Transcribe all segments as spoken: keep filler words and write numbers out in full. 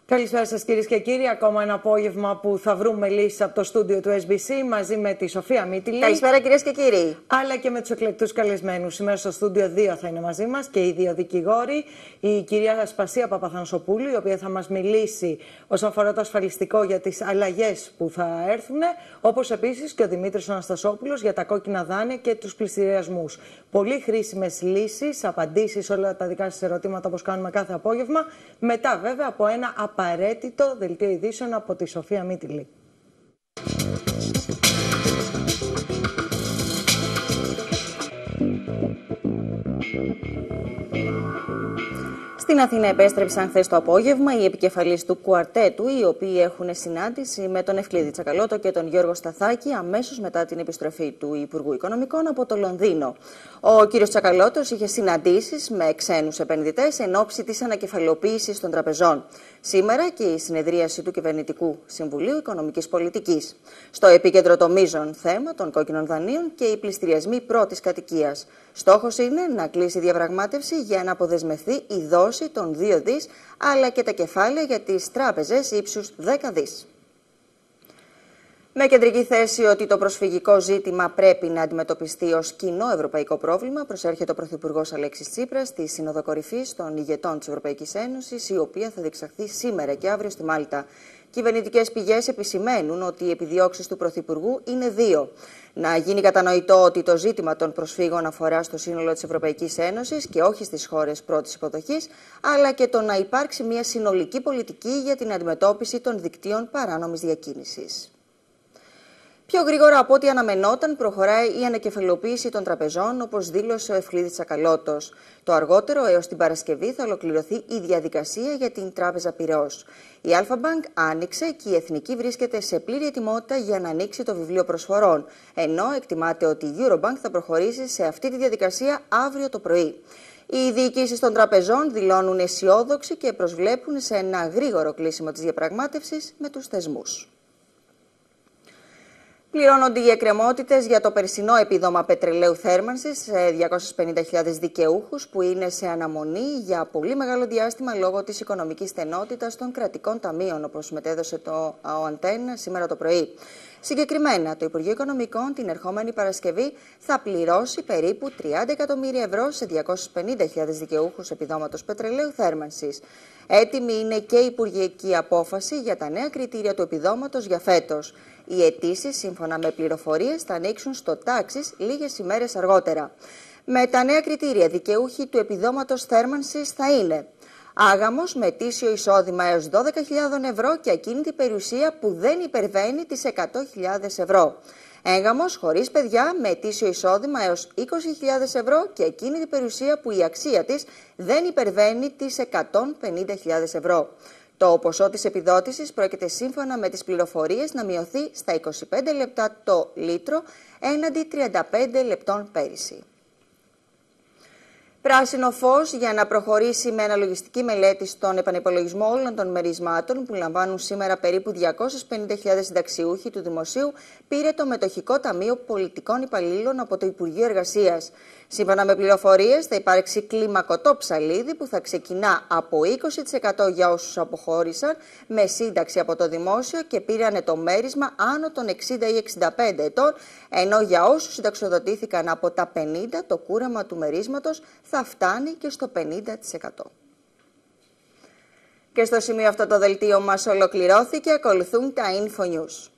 Καλησπέρα σας κυρίες και κύριοι. Ακόμα ένα απόγευμα που θα βρούμε λύσεις από το στούντιο του Ες Μπι Σι μαζί με τη Σοφία Μήτυλη. Καλησπέρα κυρίες και κύριοι. Αλλά και με τους εκλεκτούς καλεσμένους. Σήμερα στο στούντιο δύο θα είναι μαζί μας και οι δύο δικηγόροι. Η κυρία Ασπασία Παπαθανσοπούλου, η οποία θα μας μιλήσει όσον αφορά το ασφαλιστικό για τις αλλαγές που θα έρθουν. Όπως επίσης και ο Δημήτρης Αναστασόπουλος για τα κόκκινα δάνεια και τους πληστηριασμούς. Πολύ χρήσιμες λύσεις, απαντήσεις όλα τα δικά σας ερωτήματα όπως κάνουμε κάθε απόγευμα. Μετά βέβαια από ένα απαραίτητο δελτίο ειδήσεων από τη Σοφία Μήτυλη. Στην Αθήνα επέστρεψαν χθες το απόγευμα οι επικεφαλείς του κουαρτέτου, οι οποίοι έχουν συνάντηση με τον Ευκλήδη Τσακαλώτο και τον Γιώργο Σταθάκη αμέσως μετά την επιστροφή του Υπουργού Οικονομικών από το Λονδίνο. Ο κ. Τσακαλώτος είχε συναντήσεις με ξένους επενδυτές εν ώψη της ανακεφαλαιοποίησης των τραπεζών. Σήμερα και η συνεδρίαση του Κυβερνητικού Συμβουλίου Οικονομικής Πολιτικής. Στο επίκεντρο το μείζον θέμα των κόκκινων δανείων και οι πληστηριασμοί πρώτης κατοικίας. Στόχος είναι να κλείσει διαπραγμάτευση για να αποδεσμευθεί η δόση των δύο δις, αλλά και τα κεφάλαια για τις τράπεζες ύψους δέκα δις. Με κεντρική θέση ότι το προσφυγικό ζήτημα πρέπει να αντιμετωπιστεί ως κοινό ευρωπαϊκό πρόβλημα, προσέρχεται ο Πρωθυπουργός Αλέξης Τσίπρας στη Σύνοδο Κορυφής των ηγετών της Ευρωπαϊκής Ένωσης, η οποία θα διεξαχθεί σήμερα και αύριο στη Μάλτα. Κυβερνητικές πηγές επισημαίνουν ότι οι επιδιώξεις του Πρωθυπουργού είναι δύο. Να γίνει κατανοητό ότι το ζήτημα των προσφύγων αφορά στο σύνολο της Ευρωπαϊκής Ένωσης και όχι στις χώρες πρώτης υποδοχής, αλλά και το να υπάρξει μια συνολική πολιτική για την αντιμετώπιση των δικτύων παράνομης διακίνησης. Πιο γρήγορα από ό,τι αναμενόταν προχωράει η ανακεφαλαιοποίηση των τραπεζών, όπως δήλωσε ο Ευκλήδης Τσακαλώτος. Το αργότερο έως την Παρασκευή θα ολοκληρωθεί η διαδικασία για την Τράπεζα Πειραιώς. Η Αλφα Μπανκ άνοιξε και η Εθνική βρίσκεται σε πλήρη ετοιμότητα για να ανοίξει το βιβλίο προσφορών, ενώ εκτιμάται ότι η Eurobank θα προχωρήσει σε αυτή τη διαδικασία αύριο το πρωί. Οι διοικήσεις των τραπεζών δηλώνουν αισιόδοξοι και προσβλέπουν σε ένα γρήγορο κλείσιμο της διαπραγμάτευσης με τους θεσμούς. Πληρώνονται οι εκκρεμότητες για το περσινό επίδομα πετρελαίου θέρμανσης σε διακόσιες πενήντα χιλιάδες δικαιούχους που είναι σε αναμονή για πολύ μεγάλο διάστημα λόγω της οικονομικής στενότητας των κρατικών ταμείων, όπως μετέδωσε το ΟΑΝΤΕΝ σήμερα το πρωί. Συγκεκριμένα, το Υπουργείο Οικονομικών την ερχόμενη Παρασκευή θα πληρώσει περίπου τριάντα εκατομμύρια ευρώ σε διακόσιες πενήντα χιλιάδες δικαιούχους επιδόματος πετρελαίου θέρμανσης. Έτοιμη είναι και η υπουργική απόφαση για τα νέα κριτήρια του επιδόματος για φέτος. Οι αιτήσεις, σύμφωνα με πληροφορίες, θα ανοίξουν στο τάξις λίγες ημέρες αργότερα. Με τα νέα κριτήρια, δικαιούχοι του επιδόματος θέρμανσης θα είναι άγαμος με ετήσιο εισόδημα έως δώδεκα χιλιάδες ευρώ και ακίνητη περιουσία που δεν υπερβαίνει τις εκατό χιλιάδες ευρώ. Έγαμος χωρίς παιδιά με ετήσιο εισόδημα έως είκοσι χιλιάδες ευρώ και ακίνητη περιουσία που η αξία της δεν υπερβαίνει τις εκατόν πενήντα χιλιάδες ευρώ. Το ποσό της επιδότησης πρόκειται σύμφωνα με τις πληροφορίες να μειωθεί στα είκοσι πέντε λεπτά το λίτρο έναντι τριάντα πέντε λεπτών πέρυσι. Πράσινο φως για να προχωρήσει με αναλογιστική μελέτη στον επανυπολογισμό όλων των μερισμάτων που λαμβάνουν σήμερα περίπου διακόσιες πενήντα χιλιάδες συνταξιούχοι του Δημοσίου πήρε το Μετοχικό Ταμείο Πολιτικών Υπαλλήλων από το Υπουργείο Εργασίας. Σύμφωνα με πληροφορίες, θα υπάρξει κλιμακωτό ψαλίδι που θα ξεκινά από είκοσι τοις εκατό για όσους αποχώρησαν με σύνταξη από το Δημόσιο και πήραν το μέρισμα άνω των εξήντα ή εξήντα πέντε ετών, ενώ για όσους συνταξιοδοτήθηκαν από τα πενήντα το κούρεμα του μερίσματος θα φτάνει και στο πενήντα τοις εκατό. Και στο σημείο αυτό το δελτίο μας ολοκληρώθηκε, ακολουθούν τα InfoNews.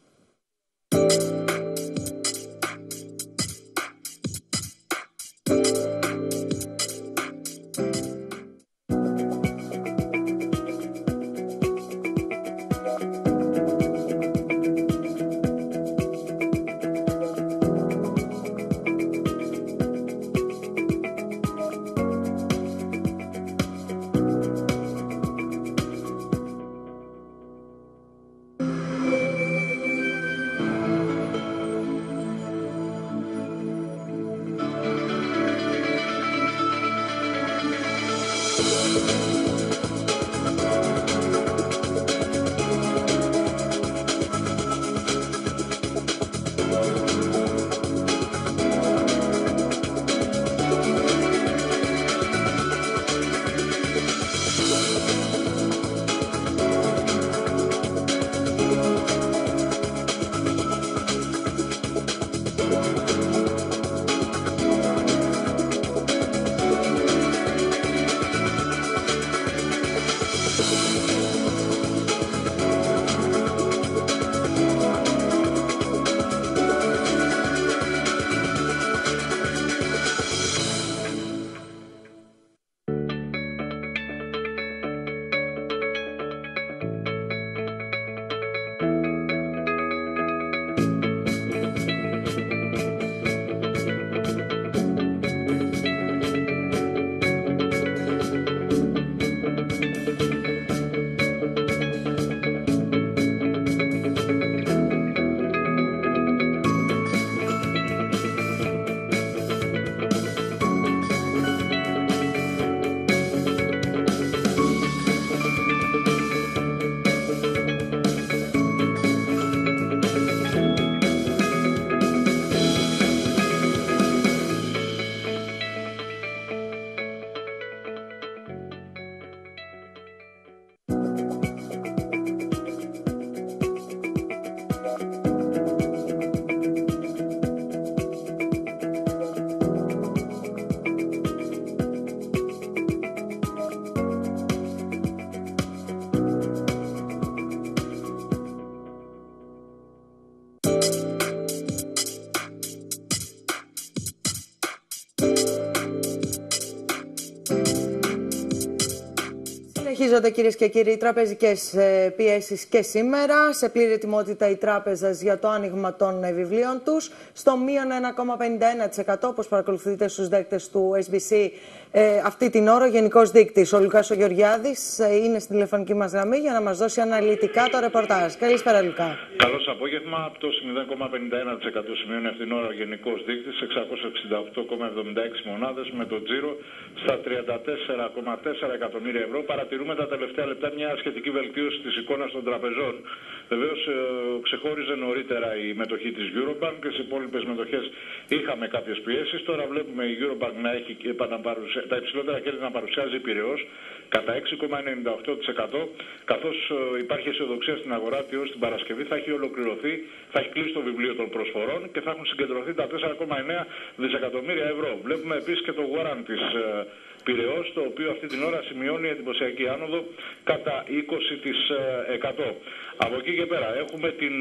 Συνεχίζονται, κυρίες και κύριοι, οι τραπεζικές πιέσεις και σήμερα. Σε πλήρη ετοιμότητα οι τράπεζες για το άνοιγμα των βιβλίων τους. Στο μείον ένα κόμμα πενήντα ένα τοις εκατό, όπως παρακολουθείτε στους δέκτες του ες μπι σι ε, αυτή την ώρα, ο Γενικός Δείκτης, ο Λουκάς ο Γεωργιάδης, ε, είναι στην τηλεφωνική μας γραμμή για να μας δώσει αναλυτικά το ρεπορτάζ. Καλησπέρα, Λουκά. Καλώς απόγευμα. Πτώση μηδέν κόμμα πενήντα ένα τοις εκατό σημειώνει αυτήν την ώρα ο Γενικός Δείκτης, εξακόσιες εξήντα οκτώ κόμμα εβδομήντα έξι μονάδες, με το τζίρο στα τριάντα τέσσερα κόμμα τέσσερα εκατομμύρια ευρώ. Παρατηρούμε τα τελευταία λεπτά μια σχετική βελτίωση της εικόνας των τραπεζών. Βεβαίως ε, ξεχώριζε νωρίτερα η μετοχή της Eurobank και στις υπόλοιπες μετοχές είχαμε κάποιες πιέσεις. Τώρα βλέπουμε η Eurobank να έχει τα υψηλότερα κέρδη να παρουσιάζει Πειραιώς κατά έξι κόμμα ενενήντα οκτώ τοις εκατό, καθώς ε, υπάρχει αισιοδοξία στην αγορά ότι ως την Παρασκευή θα έχει ολοκληρωθεί, θα έχει κλείσει το βιβλίο των προσφορών και θα έχουν συγκεντρωθεί τα τέσσερα κόμμα εννέα δισεκατομμύρια ευρώ. Βλέπουμε επίσης και το warrant της ε, Πειραιώς, το οποίο αυτή την ώρα σημειώνει εντυπωσιακή άνοδο κατά είκοσι τοις εκατό. Από εκεί και πέρα έχουμε την,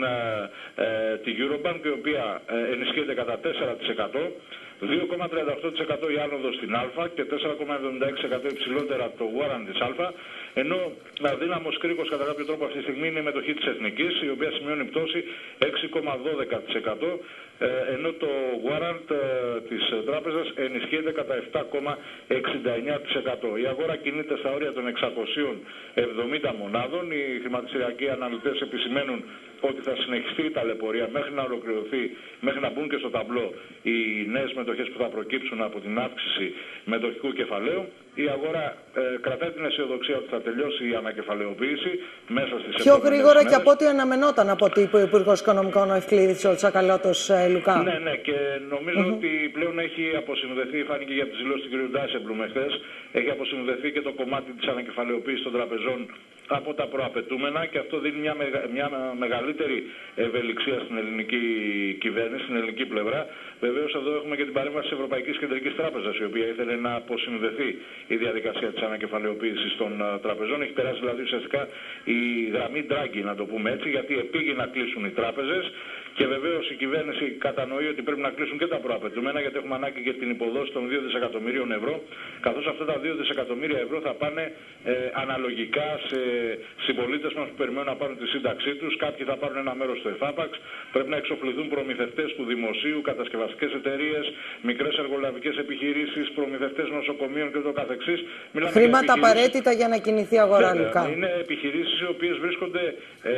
ε, τη Eurobank, η οποία ε, ενισχύεται κατά τέσσερα τοις εκατό. δύο κόμμα τριάντα οκτώ τοις εκατό η άνοδος στην Α και τέσσερα κόμμα εβδομήντα έξι τοις εκατό υψηλότερα το warrant της Α, ενώ αδύναμος κρίκος κατά κάποιο τρόπο αυτή τη στιγμή είναι η μετοχή της Εθνικής, η οποία σημειώνει πτώση έξι κόμμα δώδεκα τοις εκατό, ενώ το warrant της τράπεζας ενισχύεται κατά επτά κόμμα εξήντα εννέα τοις εκατό. Η αγορά κινείται στα όρια των εξακοσίων εβδομήντα μονάδων. Οι χρηματιστηριακοί αναλυτές επισημαίνουν ότι θα συνεχιστεί η ταλαιπωρία μέχρι να ολοκληρωθεί, μέχρι να μπουν και στο ταμπλό οι νέες μετοχές που θα προκύψουν από την αύξηση μετοχικού κεφαλαίου. Η αγορά ε, κρατάει την αισιοδοξία ότι θα τελειώσει η ανακεφαλαιοποίηση μέσα στις πιο γρήγορα και από ό,τι αναμενόταν από ότι είπε ο Υπουργός Οικονομικών ο Ευκλήδης ο Τσακαλώτος, ε, Λουκά. Ναι, ναι, και νομίζω mm-hmm. ότι πλέον έχει αποσυνδεθεί, φάνηκε για τις δηλώσεις του κ. Ντάισεμπλουμ εχθές, έχει αποσυνδεθεί και το κομμάτι της ανακεφαλαιοποίησης των τραπεζών από τα προαπαιτούμενα και αυτό δίνει μια, μεγα, μια μεγαλύτερη ευελιξία στην ελληνική κυβέρνηση, στην ελληνική πλευρά. Βεβαίως εδώ έχουμε και την παρέμβαση της Ευρωπαϊκής Κεντρικής Τράπεζας, η οποία ήθελε να αποσυνδεθεί η διαδικασία της ανακεφαλαιοποίησης των uh, τραπεζών. Έχει περάσει δηλαδή ουσιαστικά η γραμμή Draghi, να το πούμε έτσι, γιατί επήγε να κλείσουν οι τράπεζες. Και βεβαίως η κυβέρνηση κατανοεί ότι πρέπει να κλείσουν και τα προαπαιτούμενα, γιατί έχουμε ανάγκη και την υποδόση των δύο δισεκατομμυρίων ευρώ, καθώς αυτά τα δύο δισεκατομμύρια ευρώ θα πάνε ε, αναλογικά σε συμπολίτες μας που περιμένουν να πάρουν τη σύνταξή τους. Κάποιοι θα πάρουν ένα μέρος στο ΕΦΑΠΑΞ, πρέπει να εξοφληθούν προμηθευτές του δημοσίου, κατασκευαστικές εταιρείες, μικρές εργολαβικές επιχειρήσεις, προμηθευτές νοσοκομείων κ.ο.κ. Χρήματα απαραίτητα για να κινηθεί η αγορά, Λουκά. Είναι επιχειρήσεις οι οποίες βρίσκονται, ε,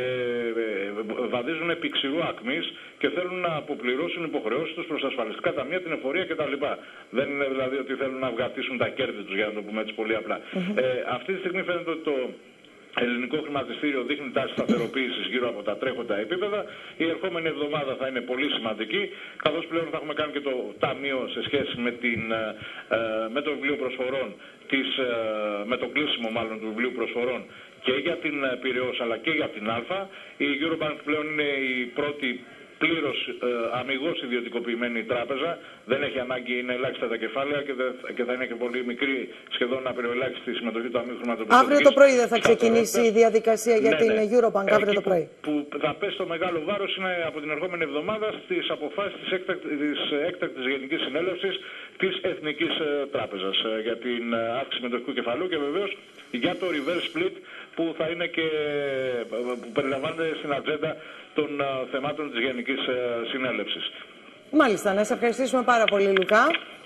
ε, βαδίζουν επί ξηρού ακμής και θέλουν να αποπληρώσουν υποχρεώσεις τους προς τα ασφαλιστικά ταμεία, την εφορία κτλ. Δεν είναι δηλαδή ότι θέλουν να βγατήσουν τα κέρδη τους, για να το πούμε έτσι πολύ απλά. Mm-hmm. ε, αυτή τη στιγμή φαίνεται ότι το ελληνικό χρηματιστήριο δείχνει τάση σταθεροποίησης γύρω από τα τρέχοντα επίπεδα. Η ερχόμενη εβδομάδα θα είναι πολύ σημαντική, καθώς πλέον θα έχουμε κάνει και το ταμείο σε σχέση με, την, ε, με το βιβλίο προσφορών, της, ε, με το κλείσιμο μάλλον του βιβλίου προσφορών και για την Πειραιώς αλλά και για την Α. Η Eurobank πλέον είναι η πρώτη πλήρως ε, αμιγώς ιδιωτικοποιημένη τράπεζα. Δεν έχει ανάγκη, είναι ελάχιστα τα κεφάλαια και, δε, και θα είναι και πολύ μικρή, σχεδόν απεριοελάχιστη συμμετοχή του Αμήνου Χρηματοπιστωτικής. Αύριο το πρωί δεν θα ξεκινήσει η διαδικασία για ναι, την ναι. Eurobank, αύριο το πρωί. Που, που θα πέσει το μεγάλο βάρος είναι από την ερχόμενη εβδομάδα στις αποφάσεις της έκτακτης, της έκτακτης Γενικής Συνέλευσης της Εθνικής Τράπεζας για την αύξηση μετοχικού κεφαλαίου και βεβαίως για το reverse split που θα είναι και που περιλαμβάνεται στην ατζέντα των uh, θεμάτων της Γενικής uh, Συνέλευσης. Μάλιστα, να σε ευχαριστήσουμε πάρα πολύ, Λουκά.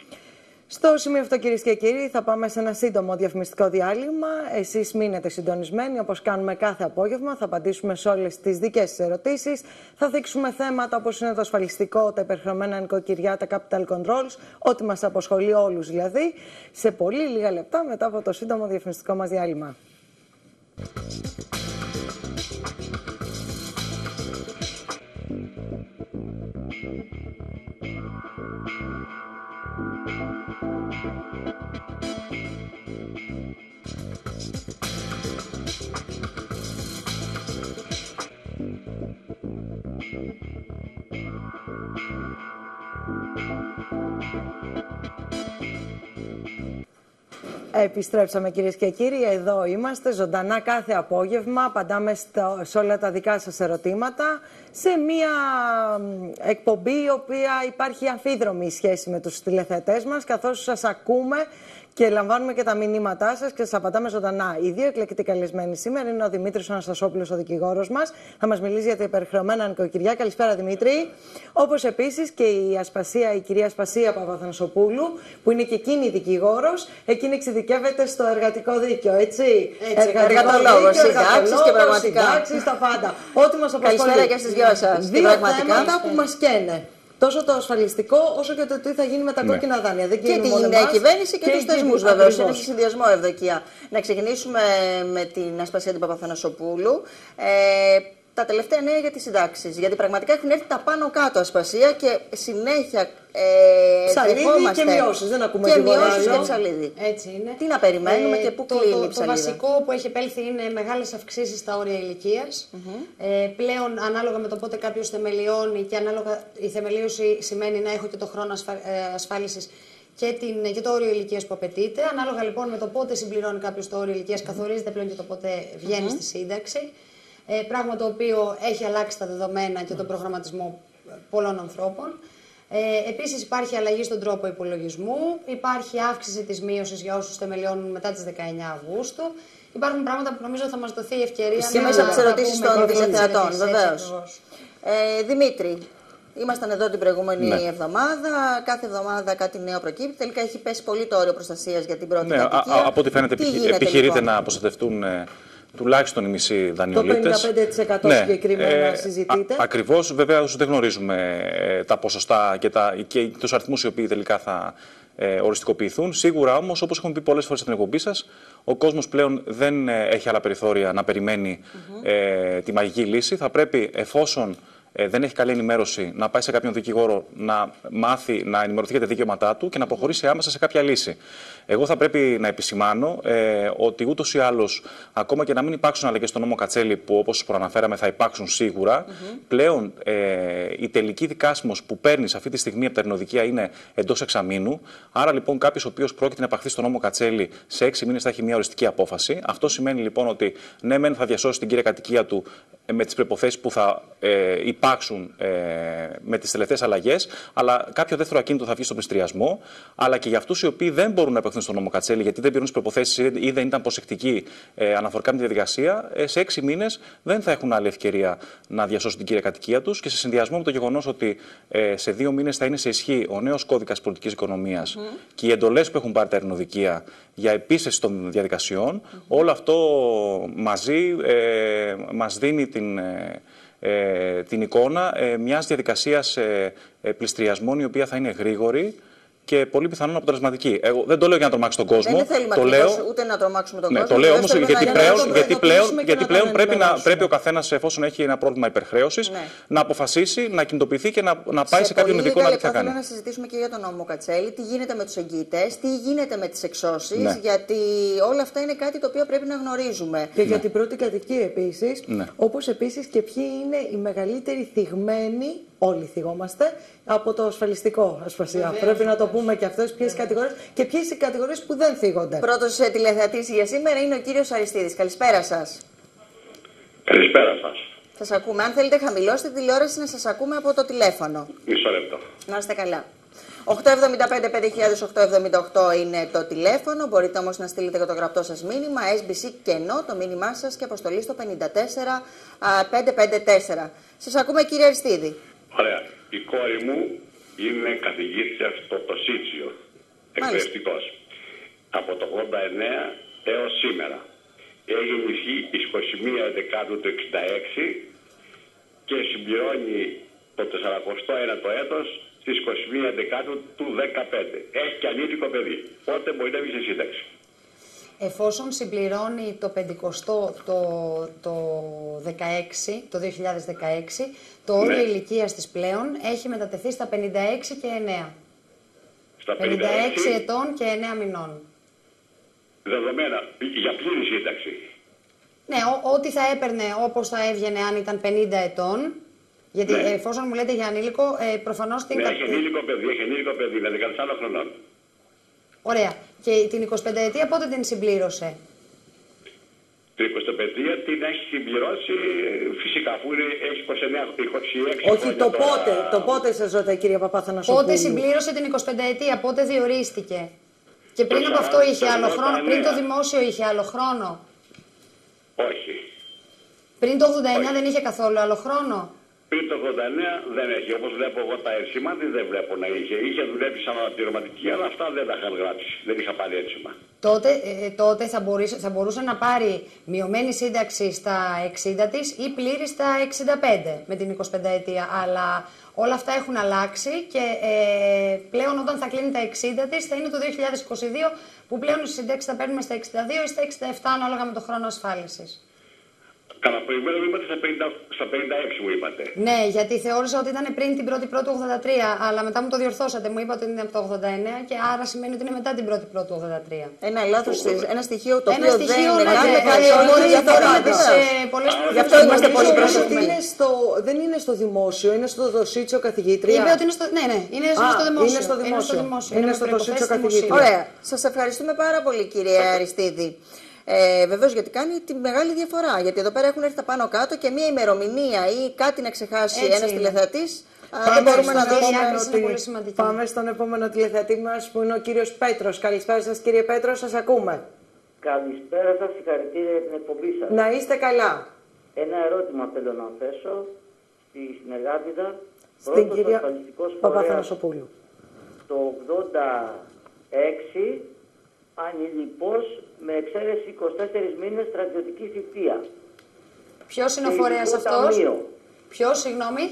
Στο σημείο αυτό, κυρίες και κύριοι, θα πάμε σε ένα σύντομο διαφημιστικό διάλειμμα. Εσείς μείνετε συντονισμένοι, όπως κάνουμε κάθε απόγευμα. Θα απαντήσουμε σε όλες τις δικές σας ερωτήσεις. Θα δείξουμε θέματα όπως είναι το ασφαλιστικό, τα υπερχρεωμένα νοικοκυριά, τα capital controls, ό,τι μας απασχολεί όλους δηλαδή, σε πολύ λίγα λεπτά μετά από το σύντομο διαφημιστικό μας διάλειμμα. Επιστρέψαμε, κυρίες και κύριοι, εδώ είμαστε ζωντανά κάθε απόγευμα, απαντάμε στο, σε όλα τα δικά σας ερωτήματα, σε μια εκπομπή η οποία υπάρχει αμφίδρομη σχέση με τους τηλεθεατές μας, καθώς σας ακούμε και λαμβάνουμε και τα μηνύματά σας και σας απαντάμε ζωντανά. Οι δύο εκλεκτοί καλεσμένοι σήμερα είναι ο Δημήτρης Αναστασόπουλος, ο δικηγόρος μας. Θα μας μιλήσει για τα υπερχρεωμένα νοικοκυριά. Καλησπέρα, Δημήτρη. Όπως επίσης και η Ασπασία, η κυρία Ασπασία Παπαθανασοπούλου, που είναι και εκείνη δικηγόρος. Εκείνη εξειδικεύεται στο εργατικό δίκαιο, έτσι. έτσι εργατολόγος, συντάξεις και πραγματικά. Συντάξεις, τα πάντα. Ό,τι μας απασχολεί. Καλησπέρα και στις δυο σας. Δύο θέματα που μας καίνε. Τόσο το ασφαλιστικό, όσο και το τι θα γίνει με τα ναι. κόκκινα δάνεια. Δεν και την νέα κυβέρνηση και, και τους θεσμούς, βεβαίω. Είναι σε συνδυασμό, Ευδοκία. Να ξεκινήσουμε με την Ασπασία του Παπαθανασοπούλου. Ε, τα τελευταία νέα για τις συντάξεις. Γιατί πραγματικά έχουν έρθει τα πάνω κάτω, Ασπασία, και συνέχεια. Ε, ψαλίδι και μειώσεις. Δεν ακούμε και μειώσεις και ψαλίδι. Έτσι είναι. Τι να περιμένουμε ε, και πού το, κλείνει το, η ψαλίδα. Το βασικό που έχει επέλθει είναι μεγάλες αυξήσεις στα όρια ηλικίας. Mm-hmm. ε, πλέον, ανάλογα με το πότε κάποιος θεμελιώνει και ανάλογα η θεμελίωση σημαίνει να έχω και το χρόνο ασφα, ε, ασφάλισης και, την, και το όριο ηλικίας που απαιτείται. Ανάλογα λοιπόν με το πότε συμπληρώνει κάποιος το όριο ηλικίας, καθορίζεται πλέον και το πότε βγαίνει mm-hmm. στη σύνταξη. Ε, πράγμα το οποίο έχει αλλάξει τα δεδομένα και τον προγραμματισμό πολλών ανθρώπων. Ε, επίσης υπάρχει αλλαγή στον τρόπο υπολογισμού, υπάρχει αύξηση της μείωσης για όσους θεμελιώνουν μετά τις δεκαεννιά Αυγούστου. Υπάρχουν πράγματα που νομίζω θα μας δοθεί η ευκαιρία και να μέσα από τις ερωτήσεις των τηλεθεατών, βεβαίως. Ε, Δημήτρη, ήμασταν εδώ την προηγούμενη ναι. εβδομάδα. Κάθε εβδομάδα κάτι νέο προκύπτει. Τελικά έχει πέσει πολύ το όριο προστασίας για την πρώτη ναι, κατοικία. Από ό,τι φαίνεται, επιχειρείται λοιπόν να προστατευτούν τουλάχιστον οι μισοί δανειολήτες. Το πενήντα πέντε τοις εκατό ναι, συγκεκριμένα ε, συζητείται. Ακριβώς, βέβαια δεν γνωρίζουμε ε, τα ποσοστά και, τα, και τους αριθμούς οι οποίοι τελικά θα ε, οριστικοποιηθούν. Σίγουρα όμως, όπως έχουμε πει πολλές φορές στην εκπομπή σας, ο κόσμος πλέον δεν ε, έχει άλλα περιθώρια να περιμένει mm-hmm. ε, τη μαγική λύση. Θα πρέπει, εφόσον ε, δεν έχει καλή ενημέρωση, να πάει σε κάποιον δικηγόρο να μάθει, να ενημερωθεί για τα δικαιώματά του και να προχωρήσει άμεσα σε κάποια λύση. Εγώ θα πρέπει να επισημάνω ε, ότι ούτως ή άλλως, ακόμα και να μην υπάρξουν αλλαγές στον νόμο Κατσέλη, που όπως προαναφέραμε θα υπάρξουν σίγουρα, mm-hmm. πλέον ε, η τελική δικάσιμος που παίρνει αυτή τη στιγμή από τα ειρηνοδικεία είναι εντός εξαμήνου. Άρα λοιπόν κάποιος ο οποίος πρόκειται να επαχθεί στον νόμο Κατσέλη σε έξι μήνες θα έχει μια οριστική απόφαση. Αυτό σημαίνει λοιπόν ότι ναι, μεν θα διασώσει την κύρια κατοικία του ε, με τις προϋποθέσεις που θα ε, υπάρξουν ε, με τις τελευταίες αλλαγές, αλλά κάποιο δεύτερο ακίνητο θα βγει στον πληστηριασμό, αλλά και για αυτούς οι οποίοι δεν μπορούν να επαχθούν στον νόμο Κατσέλη, γιατί δεν πληρούν τις προϋποθέσεις ή δεν ήταν προσεκτικοί ε, αναφορικά με τη διαδικασία, ε, σε έξι μήνες δεν θα έχουν άλλη ευκαιρία να διασώσουν την κύρια κατοικία τους και σε συνδυασμό με το γεγονός ότι ε, σε δύο μήνες θα είναι σε ισχύ ο νέος κώδικας πολιτικής οικονομίας mm. και οι εντολές που έχουν πάρει τα ειρηνοδικεία για επίσεση των διαδικασιών, mm. όλο αυτό μαζί ε, μας δίνει την. Ε, Ε, την εικόνα ε, μιας διαδικασίας ε, ε, πληστηριασμών η οποία θα είναι γρήγορη και πολύ πιθανόν αποτελεσματική. Εγώ δεν το λέω για να τρομάξει τον κόσμο. Δεν θέλουμε το λέω, ούτε να τρομάξουμε τον ναι, κόσμο. Το λέω όμως γιατί πλέον, γιατί πλέον, γιατί πλέον πρέπει, να, πρέπει ο καθένας, εφόσον έχει ένα πρόβλημα υπερχρέωσης, ναι. να αποφασίσει, να κινητοποιηθεί και να, να πάει σε, σε κάποιον ειδικό να δει τι θα κάνει. Θέλω να συζητήσουμε και για τον νόμο Κατσέλη, τι γίνεται με τους εγγυητές, τι γίνεται με τις εξώσεις, ναι. γιατί όλα αυτά είναι κάτι το οποίο πρέπει να γνωρίζουμε. Και ναι. για την πρώτη κατοικία επίσης, ναι. όπως επίσης και ποιοι είναι οι μεγαλύτεροι θυγμένοι. Όλοι θυγόμαστε από το ασφαλιστικό, Ασπασία. Πρέπει να το πούμε και αυτές ποιες κατηγορίες και ποιες οι κατηγορίες που δεν θίγονται. Πρώτος τηλεθεατής για σήμερα είναι ο κύριος Αριστίδης. Καλησπέρα σας. Καλησπέρα σας. Σας ακούμε. Αν θέλετε, χαμηλώστε τη τηλεόραση να σας ακούμε από το τηλέφωνο. Μισό λεπτό. Να είστε καλά. οκτώ εβδομήντα πέντε πέντε χιλιάδες οκτακόσια εβδομήντα οκτώ είναι το τηλέφωνο. Μπορείτε όμως να στείλετε και το γραπτό σας μήνυμα. ες μπι σι κενό το μήνυμά σας και αποστολή στο πέντε τέσσερα πέντε πέντε τέσσερα. Σας ακούμε, κύριε Αριστίδη. Ωραία. Η κόρη μου είναι καθηγήτρια στο Τοσίτσιο, εκπαιδευτικός. Από το ογδόντα εννέα έως σήμερα. Έχει γεννηθεί είκοσι μία Δεκάτου του εξήντα έξι και συμπληρώνει το τεσσαρακοστό ένατο έτος στις είκοσι μία Δεκάτου του δεκαπέντε. Έχει και ανήλικο παιδί. Πότε μπορεί να βγει σε σύνταξη? Εφόσον συμπληρώνει το πεντηκοστό το, το, δεκαέξι, το δύο χιλιάδες δεκαέξι, το όριο ναι. ηλικίας της πλέον έχει μετατεθεί στα πενήντα έξι και εννέα. Στα πενήντα έξι ετών και εννέα μηνών. Δεδομένα για πλήρη σύνταξη. Ναι, ό,τι θα έπαιρνε όπως θα έβγαινε αν ήταν πενήντα ετών. Γιατί ναι. εφόσον μου λέτε για ανήλικο, ε, προφανώς την... Ναι, έχει ανήλικο παιδί, έχει ανήλικο παιδί, δηλαδή δεκαετία χρονών. Ωραία. Και την εικοσιπενταετία πότε την συμπλήρωσε? Την εικοσιπενταετία την έχει συμπληρώσει φυσικά, αφού έχει είκοσι εννέα, είκοσι έξι. Όχι, το τώρα... πότε, το πότε σας ρωτάει, κυρία Παπαθανασοπούλου. Πότε συμπλήρωσε την εικοσιπενταετία, πότε διορίστηκε? Και πριν από αυτό είχε άλλο χρόνο, πριν το δημόσιο είχε άλλο χρόνο. Όχι. Πριν το ογδόντα εννέα δεν είχε καθόλου άλλο χρόνο. Πριν το ογδόντα εννέα δεν έχει. Όπως βλέπω εγώ τα ένσημα, δεν βλέπω να είχε. Είχε δουλέψει σαν αναπληρωματική, αλλά αυτά δεν τα είχαν γράψει. Δεν είχα πάρει ένσημα. Τότε, ε, τότε θα, μπορούσε, θα μπορούσε να πάρει μειωμένη σύνταξη στα εξήντα της ή πλήρη στα εξήντα πέντε με την εικοσιπενταετία. Αλλά όλα αυτά έχουν αλλάξει και ε, πλέον όταν θα κλείνει τα εξήντα της θα είναι το δύο χιλιάδες είκοσι δύο που πλέον οι συντάξεις θα παίρνουμε στα εξήντα δύο ή στα εξήντα επτά ανάλογα με το χρόνο ασφάλισης. Κατά προηγούμενο μου είπατε στα, πενήντα, στα πενήντα έξι μου είπατε. Ναι, γιατί θεώρησα ότι ήταν πριν την πρώτη πρώτη ογδόντα τρία, αλλά μετά μου το διορθώσατε. Μου είπατε ότι είναι από το ογδόντα εννέα και άρα σημαίνει ότι είναι μετά την πρώτη πρώτη ογδόντα τρία. Ένα λάθος, ένα στοιχείο το ένα οποίο στοιχείο, δεν ναι, είναι καθόλου διαφορά. Γι' αυτό είμαστε πολύ προσεκτικοί. Δεν είναι στο δημόσιο, είναι στο δοσίτσιο καθηγήτρια. Είπε ότι είναι στο, ναι, ναι, είναι Α, στο δημόσιο. Είναι στο δημόσιο. Είναι στο, είναι στο δοσίτσιο καθηγήτρια. Ωραία. Σας ευχαριστούμε πάρα πολύ, κυρία Αριστίδη. Ε, Βεβαίως, γιατί κάνει τη μεγάλη διαφορά. Γιατί εδώ πέρα έχουν έρθει τα πάνω κάτω και μία ημερομηνία ή κάτι να ξεχάσει ένας τηλεθεατής. Δεν μπορούμε να δώσουμε. Ότι... Πάμε στον επόμενο τηλεθεατή μας που είναι ο κύριος Πέτρος. Καλησπέρα σας, κύριε Πέτρο, σας ακούμε. Καλησπέρα σας, συγχαρητήρια για την εκπομπή σας. Να είστε καλά. Ένα ερώτημα θέλω να θέσω στη συνεργάτηδα. Στην κυρία Παπαθανασοπούλου. Το ογδόντα έξι ανηλιπώς με εξαίρεση είκοσι τέσσερις μήνες στρατιωτική θητεία. Ποιος είναι ο φορέας αυτός? Ποιος, συγγνώμη?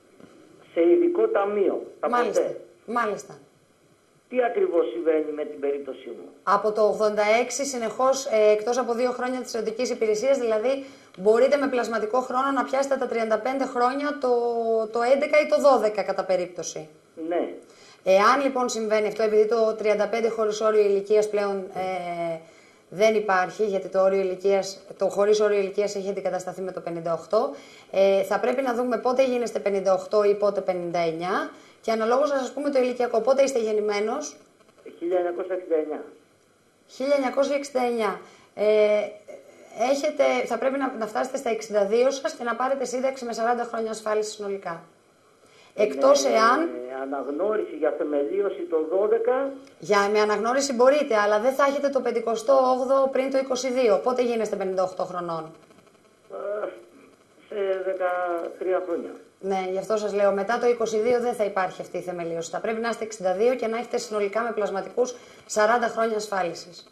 Σε ειδικό ταμείο. Μάλιστα. Μάλιστα. Τι ακριβώς συμβαίνει με την περίπτωσή μου? Από το ογδόντα έξι συνεχώς, ε, εκτός από δύο χρόνια της στρατιωτικής υπηρεσίας, δηλαδή μπορείτε με πλασματικό χρόνο να πιάσετε τα τριάντα πέντε χρόνια το, το έντεκα ή το δώδεκα κατά περίπτωση. Ναι. Εάν λοιπόν συμβαίνει αυτό, επειδή το τριάντα πέντε χωρίς όριο ηλικίας πλέον ε, δεν υπάρχει, γιατί το, όριο ηλικίας, το χωρίς όριο ηλικίας έχει αντικατασταθεί με το πενήντα οκτώ, ε, θα πρέπει να δούμε πότε γίνεστε πενήντα οκτώ ή πότε πενήντα εννέα και αναλόγως να σας πούμε το ηλικιακό. Πότε είστε γεννημένος? χίλια εννιακόσια εξήντα εννέα. χίλια εννιακόσια εξήντα εννέα. Ε, έχετε, θα πρέπει να, να φτάσετε στα εξήντα δύο σας και να πάρετε σύνταξη με σαράντα χρόνια ασφάλιση συνολικά. Εκτός με, εάν... Με αναγνώριση για θεμελίωση το δώδεκα... Για με αναγνώριση μπορείτε, αλλά δεν θα έχετε το πενηκοστό όγδοο πριν το είκοσι δύο. Πότε γίνεστε πενήντα οκτώ χρονών? Ε, σε δεκατρία χρόνια. Ναι, γι' αυτό σας λέω, μετά το είκοσι δύο δεν θα υπάρχει αυτή η θεμελίωση. Θα πρέπει να είστε εξήντα δύο και να έχετε συνολικά με πλασματικούς σαράντα χρόνια ασφάλισης.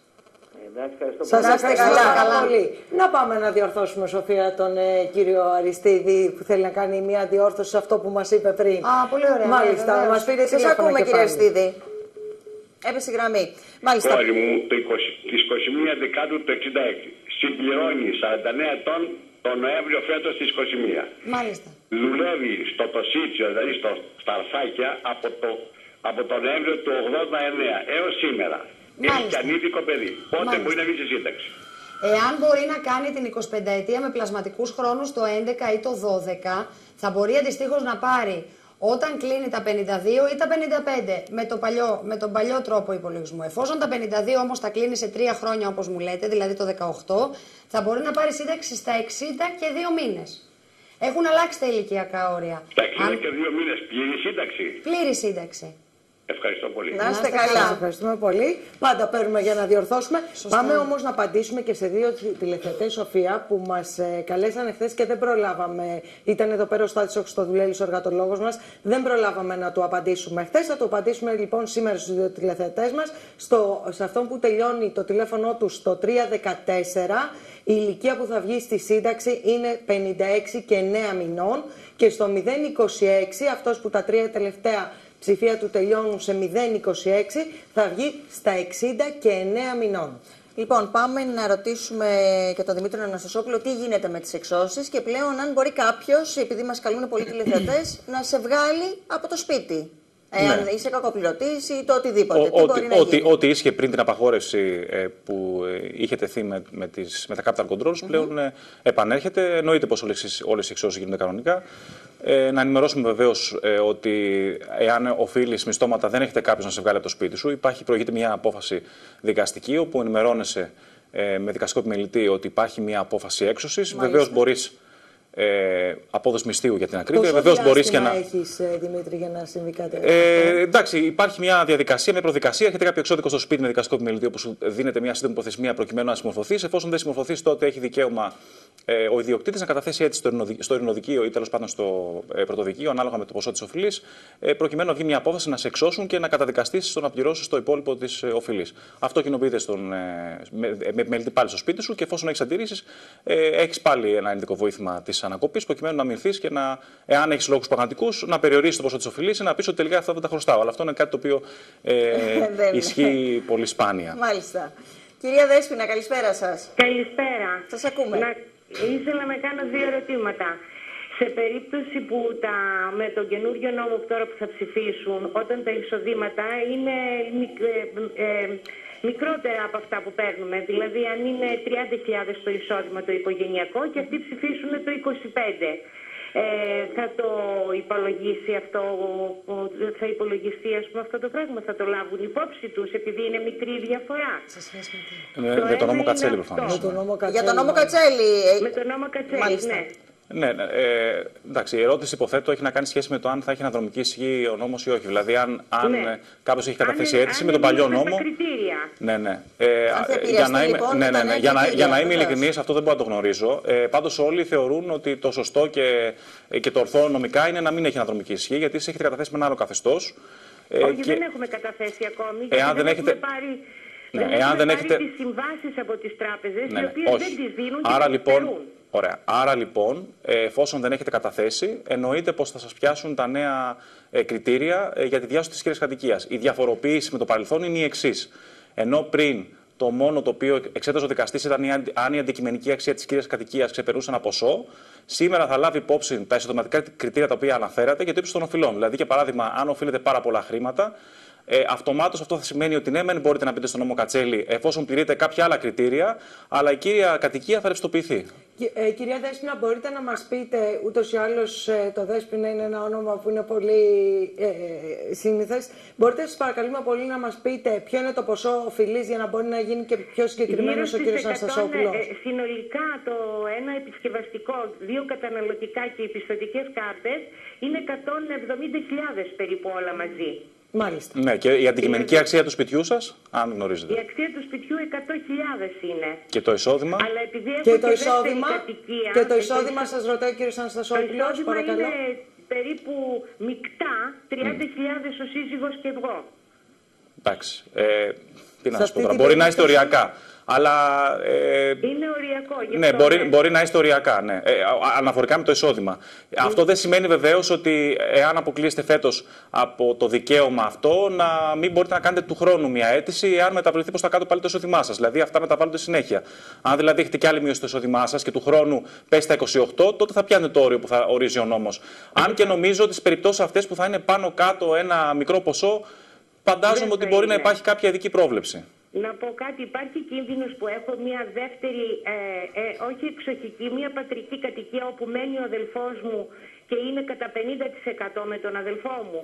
Σας ευχαριστώ καλά πολύ. Να πάμε να διορθώσουμε, Σοφία, τον ε, κύριο Αριστίδη που θέλει να κάνει μια διόρθωση σε αυτό που μας είπε πριν. Α, πολύ ωραία. Μάλιστα, ναι, μας πείτε σας ακούμε, κύριε Αριστίδη. Έπεσε η γραμμή. Μάλιστα. Κόρη μου, το είκοσι, της είκοσι μία Δεκάτου του εξήντα έξι, συμπληρώνει σαράντα εννέα ετών τον Νοέμβριο φέτος της είκοσι μία. Μάλιστα. Δουλεύει στο Τοσίτσιο, δηλαδή στο, στα Αρσάκια, από, το, από τον Νοέμβριο του ογδόντα εννέα έως σήμερα. Έχει και ανήλικο παιδί. Πότε Μάλιστα. μπορεί να βγει στη σύνταξη? Εάν μπορεί να κάνει την εικοσιπενταετία με πλασματικούς χρόνους το έντεκα ή το δώδεκα, θα μπορεί αντιστοίχως να πάρει όταν κλείνει τα πενήντα δύο ή τα πενήντα πέντε με, το παλιό, με τον παλιό τρόπο υπολογισμού. Εφόσον τα πενήντα δύο όμως τα κλείνει σε τρία χρόνια όπως μου λέτε, δηλαδή το δεκαοκτώ, θα μπορεί να πάρει σύνταξη στα εξήντα και δύο μήνες. Έχουν αλλάξει τα ηλικιακά όρια. Τα εξήντα Αν... και δύο μήνες πλήρη σύνταξη. Πλήρη σύνταξη. Ευχαριστώ πολύ. Να είστε καλά. Σας ευχαριστούμε πολύ. Πάντα παίρνουμε για να διορθώσουμε. Σωστά. Πάμε όμως να απαντήσουμε και σε δύο τηλεθεατές, Σοφία, που μας ε, καλέσανε χθες και δεν προλάβαμε. Ήταν εδώ πέρα ο Στάθης ο Χριστοδουλέλης, ο εργατολόγος μας. Δεν προλάβαμε να του απαντήσουμε χθες. Θα του απαντήσουμε λοιπόν σήμερα στους δύο τηλεθεατές μας. Στο, σε αυτόν που τελειώνει το τηλέφωνο του στο τρία δεκατέσσερα, η ηλικία που θα βγει στη σύνταξη είναι πενήντα έξι και εννέα μηνών. Και στο μηδέν είκοσι έξι, αυτός που τα τρία τελευταία ψηφία του τελειώνουν σε μηδέν είκοσι έξι, θα βγει στα εξήντα και εννέα μηνών. Λοιπόν, πάμε να ρωτήσουμε και τον Δημήτρη Αναστασόπουλο τι γίνεται με τις εξώσεις και πλέον αν μπορεί κάποιος, επειδή μας καλούν πολλοί τηλεθεατές, να σε βγάλει από το σπίτι. Εάν ναι. είσαι κακοπληρωτής ή το οτιδήποτε. Ο, τι ό, μπορεί να ό, γίνει. ό,τι ίσχυε πριν την απαγόρευση ε, που ε, είχε τεθεί με, με, τις, με τα capital controls, mm-hmm. πλέον ε, επανέρχεται. Εννοείται πως όλες, όλες οι εξώσεις γίνονται κανονικά. Ε, να ενημερώσουμε βεβαίως ε, ότι εάν οφείλεις μισθώματα δεν έχετε κάποιος να σε βγάλει από το σπίτι σου. Υπάρχει, προηγείται μια απόφαση δικαστική όπου ενημερώνεσαι ε, με δικαστικό επιμελητή ότι υπάρχει μια απόφαση έξωσης. Βεβαίως μπορείς Ε, απόδοση μισθείου για την ακρίβεια. Βεβαίως μπορείς και να. Έχεις, Δημήτρη, για να συμβεί κάτι. Ε, εντάξει, υπάρχει μια διαδικασία, μια προδικασία. Έχετε κάποιο εξώδικο στο σπίτι με δικαστικό επιμελητή, όπου σου δίνεται μια σύντομη προθεσμία προκειμένου να συμμορφωθείς. Εφόσον δεν συμμορφωθείς, τότε έχει δικαίωμα ε, ο ιδιοκτήτης να καταθέσει αίτηση στο, στο ειρηνοδικείο ή τέλος πάντων στο ε, πρωτοδικείο, ανάλογα με το ποσό της οφειλής, ε, προκειμένου να βγει μια απόφαση να σε εξώσουν και να καταδικαστείς στο να πληρώσεις το υπόλοιπο της ε, οφειλής. Αυτό κοινοποιείται στον ε, με, με επιμελητή πάλι στο σπίτι σου και εφόσον έχεις αντιρρήσεις, ε, έχεις πάλι ένα ελληνικό βοήθημα της ανακοπής, προκειμένου να αμυνθείς και να, εάν έχεις λόγους πραγματικούς, να περιορίσεις το ποσό της οφειλής ή να πεις ότι τελικά αυτά δεν τα χρωστάω. Αλλά αυτό είναι κάτι το οποίο ε, ισχύει πολύ σπάνια. Μάλιστα. Κυρία Δέσποινα, καλησπέρα σας. Καλησπέρα. Σας ακούμε. Να... Ήθελα να κάνω δύο ερωτήματα. Σε περίπτωση που τα... με τον καινούριο νόμο που τώρα που θα ψηφίσουν, όταν τα εισοδήματα είναι ε, ε, μικρότερα από αυτά που παίρνουμε, δηλαδή αν είναι τριάντα χιλιάδες το εισόδημα το οικογενειακό και αυτοί ψηφίσουν το είκοσι πέντε. Ε, θα το υπολογίσει αυτό, θα υπολογιστεί ας πούμε, αυτό το πράγμα, θα το λάβουν υπόψη τους επειδή είναι μικρή η διαφορά. Με, με τον νόμο Κατσέλη προφανώς. Για τον νόμο Κατσέλη. Με τον νόμο Κατσέλη, ναι. Ναι, ναι ε, εντάξει, η ερώτηση υποθέτω έχει να κάνει σχέση με το αν θα έχει αναδρομική ισχύ ο νόμος ή όχι. Δηλαδή, αν, αν ναι. κάποιος έχει καταθέσει αίτηση με τον παλιό νόμο. Ναι, ναι. Ε, για να είμαι, λοιπόν, ναι, ναι, ναι, για να, για να είμαι ειλικρινής, αυτό δεν μπορώ να το γνωρίζω. Ε, πάντως, όλοι θεωρούν ότι το σωστό και, και το ορθό νομικά είναι να μην έχει αναδρομική ισχύ, γιατί εσείς έχετε καταθέσει με ένα άλλο καθεστώς. Ε, όχι, και... δεν έχουμε καταθέσει ακόμη. Γιατί εάν δεν, δεν έχετε. Πάρει... Ναι, δεν εάν έχουμε δεν πάρει έχετε τις συμβάσεις από τις τράπεζες, ναι, οι οποίες όχι. δεν τις δίνουν Άρα, και λοιπόν, τις ωραία. Άρα λοιπόν, εφόσον δεν έχετε καταθέσει, εννοείται πως θα σας πιάσουν τα νέα ε, κριτήρια ε, για τη διάσωση της κύριας κατοικίας. Η διαφοροποίηση με το παρελθόν είναι η εξής. Ενώ πριν το μόνο το οποίο εξέταζε ο δικαστής ήταν η, αν η αντικειμενική αξία της κύριας κατοικίας ξεπερνούσε ένα ποσό, σήμερα θα λάβει υπόψη τα εισοδηματικά κριτήρια τα οποία αναφέρατε για το ύψος των οφειλών. Δηλαδή, για παράδειγμα, αν οφείλετε πάρα πολλά χρήματα, Ε, αυτομάτως αυτό θα σημαίνει ότι ναι, μεν μπορείτε να μπείτε στον νόμο Κατσέλη εφόσον πληρείτε κάποια άλλα κριτήρια, αλλά η κύρια κατοικία θα ρευστοποιηθεί. Ε, κυρία Δέσποινα, μπορείτε να μας πείτε, ούτως ή άλλως ε, το Δέσποινα είναι ένα όνομα που είναι πολύ ε, σύνηθες. Μπορείτε, σας παρακαλούμε πολύ, να μας πείτε ποιο είναι το ποσό οφειλής για να μπορεί να γίνει και πιο συγκεκριμένος ο κύριος Αναστασόπουλος. Ε, συνολικά το ένα επισκευαστικό, δύο καταναλωτικά και οι πιστωτικές κάρτες είναι εκατόν εβδομήντα χιλιάδες περίπου όλα μαζί. Μάλιστα. Ναι, και η αντικειμενική είναι... αξία του σπιτιού σας, αν γνωρίζετε. Η αξία του σπιτιού εκατό χιλιάδες είναι. Και το εισόδημα. Αλλά επειδή έχω και, και το εισόδημα, κατοικία, και το εισόδημα σας ρωτάει ο κύριος Αναστασόπουλος, το παρακαλώ. Είναι περίπου μεικτά τριάντα χιλιάδες mm. ο σύζυγος και εγώ. Εντάξει. Ε, τι να σας πω τώρα. Μπορεί να είστε οριακά. Αλλά, ε, είναι οριακό. Ναι, μπορεί, μπορεί να είστε οριακά, ναι, ε, αναφορικά με το εισόδημα. Mm. Αυτό δεν σημαίνει βεβαίως ότι εάν αποκλείεστε φέτος από το δικαίωμα αυτό, να μην μπορείτε να κάνετε του χρόνου μια αίτηση, εάν μεταβληθεί προς τα κάτω πάλι το εισόδημά σας. Δηλαδή αυτά μεταβάλλονται συνέχεια. Αν δηλαδή έχετε και άλλη μείωση στο εισόδημά σας και του χρόνου πέσει στα είκοσι οκτώ, τότε θα πιάνετε το όριο που θα ορίζει ο νόμος. Mm. Αν και νομίζω ότι στις περιπτώσεις αυτές που θα είναι πάνω κάτω ένα μικρό ποσό, φαντάζομαι ότι μπορεί είναι. να υπάρχει κάποια ειδική πρόβλεψη. Να πω κάτι, υπάρχει κίνδυνος που έχω μια δεύτερη, ε, ε, όχι εξοχική, μια πατρική κατοικία όπου μένει ο αδελφός μου και είναι κατά πενήντα τοις εκατό με τον αδελφό μου.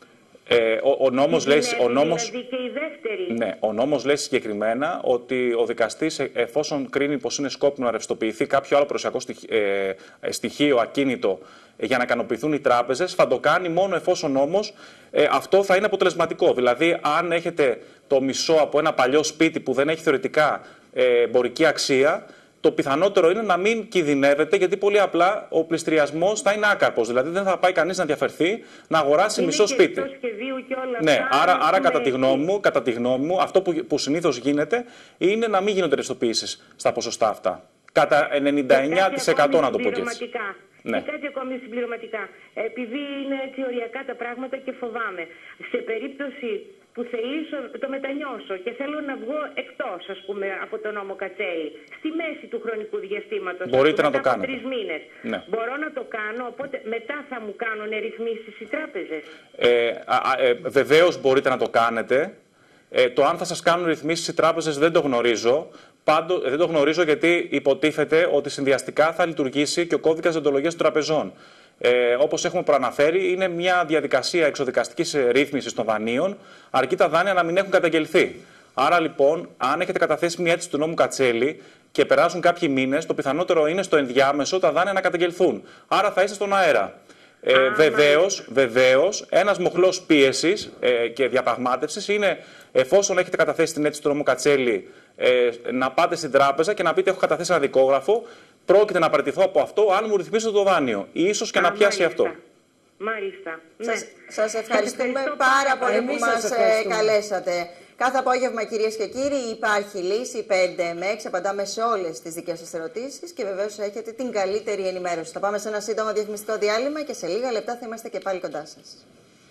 Ε, ο, ο, νόμος λέει, ο, νόμος, δηλαδή και η δεύτερη. Ναι, ο νόμος λέει συγκεκριμένα ότι ο δικαστής, εφόσον κρίνει πως είναι σκόπιμο να ρευστοποιηθεί κάποιο άλλο προσιακό στοιχείο, ε, στοιχείο ακίνητο για να ικανοποιηθούν οι τράπεζες, θα το κάνει μόνο εφόσον όμως ε, αυτό θα είναι αποτελεσματικό. Δηλαδή, αν έχετε το μισό από ένα παλιό σπίτι που δεν έχει θεωρητικά ε, εμπορική αξία, το πιθανότερο είναι να μην κινδυνεύετε, γιατί πολύ απλά ο πληστηριασμός θα είναι άκαρπος. Δηλαδή δεν θα πάει κανείς να διαφερθεί να αγοράσει είναι μισό και σπίτι. Και όλα ναι, αυτά, άρα, άρα κατά, τη γνώμη μου, κατά τη γνώμη μου, αυτό που, που συνήθως γίνεται είναι να μην γίνονται ρευστοποιήσεις στα ποσοστά αυτά. Κατά ενενήντα εννέα τοις εκατό να το πω και έτσι. Ναι. Και κάτι ακόμη συμπληρωματικά. Επειδή είναι έτσι οριακά τα πράγματα και φοβάμαι. Σε περίπτωση που θελήσω, το μετανιώσω και θέλω να βγω εκτός, ας πούμε, από τον νόμο Κατσέλη, στη μέση του χρονικού διαστήματος, μπορείτε πούμε, να το κάνετε. Τρεις μήνες. Ναι. Μπορώ να το κάνω, οπότε μετά θα μου κάνουν ρυθμίσεις οι τράπεζες. Ε, α, α, ε, βεβαίως μπορείτε να το κάνετε. Ε, το αν θα σας κάνουν ρυθμίσεις οι τράπεζες δεν το γνωρίζω. Πάντως, δεν το γνωρίζω γιατί υποτίθεται ότι συνδυαστικά θα λειτουργήσει και ο κώδικας δεοντολογίας των τραπεζών. Ε, όπως έχουμε προαναφέρει, είναι μια διαδικασία εξοδικαστικής ρύθμισης των δανείων, αρκεί τα δάνεια να μην έχουν καταγγελθεί. Άρα λοιπόν, αν έχετε καταθέσει μια αίτηση του νόμου Κατσέλη και περάσουν κάποιοι μήνες, το πιθανότερο είναι στο ενδιάμεσο τα δάνεια να καταγγελθούν. Άρα θα είστε στον αέρα. Ε, βεβαίως, βεβαίως, ένας μοχλός πίεσης ε, και διαπραγμάτευσης είναι, εφόσον έχετε καταθέσει την αίτηση του νόμου Κατσέλη, ε, να πάτε στην τράπεζα και να πείτε: έχω καταθέσει ένα δικόγραφο, πρόκειται να παραιτηθώ από αυτό, αν μου ρυθμίσετε το δάνειο. Ίσως και Α, να πιάσει μάλιστα. αυτό. Μάλιστα. Σας, σας ευχαριστούμε πάρα πολύ που μας καλέσατε. Κάθε απόγευμα, κυρίες και κύριοι, υπάρχει λύση πέντε με έξι. Απαντάμε σε όλες τις δικές σας ερωτήσεις και βεβαίως έχετε την καλύτερη ενημέρωση. Θα πάμε σε ένα σύντομο διαφημιστικό διάλειμμα και σε λίγα λεπτά θα είμαστε και πάλι κοντά σας.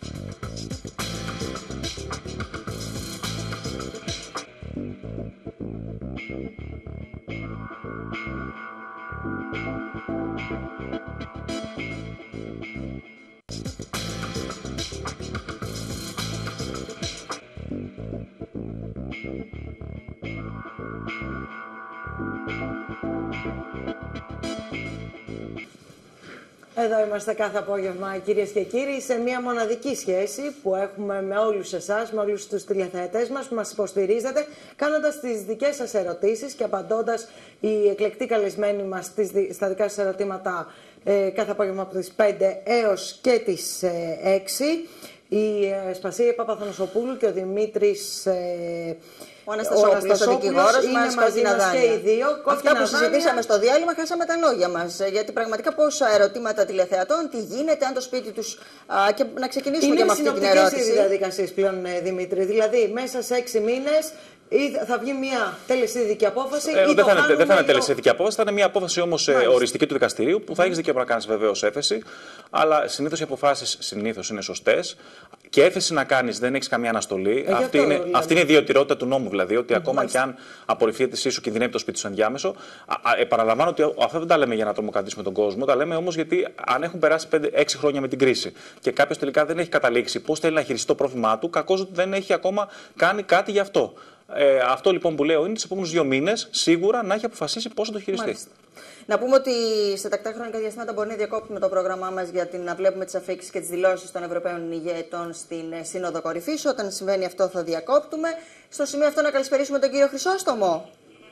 Εδώ είμαστε κάθε απόγευμα, κυρίες και κύριοι, σε μια μοναδική σχέση που έχουμε με όλους εσάς, με όλους τους τηλεθεατές μας που μας υποστηρίζετε, κάνοντας τις δικές σας ερωτήσεις και απαντώντας οι εκλεκτοί καλεσμένοι μας στα δικά σας ερωτήματα ε, κάθε απόγευμα από τις πέντε έως και τις ε, έξι. Η ε, Σπασία Παπαθανασοπούλου και ο Δημήτρης ε, Ο Αναστασόπουλος, ο δικηγόρος μας, μαζί μας και οι δύο. Αυτά που συζητήσαμε στο διάλειμμα, χάσαμε τα λόγια μας. Γιατί πραγματικά πόσα ερωτήματα τηλεθεατών, τι γίνεται, αν το σπίτι τους. Α, και να ξεκινήσουμε και με αυτή την ερώτηση. Είναι οι διαδικασίες πλέον, Δημήτρη. Δηλαδή, μέσα σε έξι μήνες ή θα βγει μια τελεσίδικη απόφαση. Ε, ή δεν, το θα είναι, δεν θα είναι τελεσίδικη το... απόφαση, θα είναι μια απόφαση όμως οριστική του δικαστηρίου που θα έχει δικαίωμα να κάνει βεβαίως έφεση. Αλλά συνήθως οι αποφάσεις συνήθως είναι σωστές. Και έφεση να κάνει δεν έχει καμία αναστολή. Ε, αυτή, αυτό, είναι, δηλαδή. αυτή είναι η ιδιωτικότητα του νόμου, δηλαδή. Ότι Mm, ακόμα μάλιστα. και αν απορριφθεί η αίτησή σου, κινδυνεύει το σπίτι σου ενδιάμεσο. Α, α, επαναλαμβάνω ότι αυτά δεν τα λέμε για να τρομοκρατήσουμε τον κόσμο. Τα λέμε όμως γιατί αν έχουν περάσει πέντε έξι χρόνια με την κρίση και κάποιο τελικά δεν έχει καταλήξει πώς θέλει να χειριστεί το πρόβλημά του, κακώς ότι δεν έχει ακόμα κάνει κάτι γι' αυτό. Ε, αυτό λοιπόν που λέω είναι τις επόμενους δύο μήνες σίγουρα να έχει αποφασίσει πώς θα το χειριστεί. Μάλιστα. Να πούμε ότι σε τακτά χρονικά διαστήματα μπορεί να διακόπτουμε το πρόγραμμά μας για να βλέπουμε τις αφίξεις και τις δηλώσεις των Ευρωπαίων ηγετών στην Σύνοδο Κορυφής. Όταν συμβαίνει αυτό, θα διακόπτουμε. Στο σημείο αυτό, να καλησπερίσουμε τον κύριο Χρυσόστομο.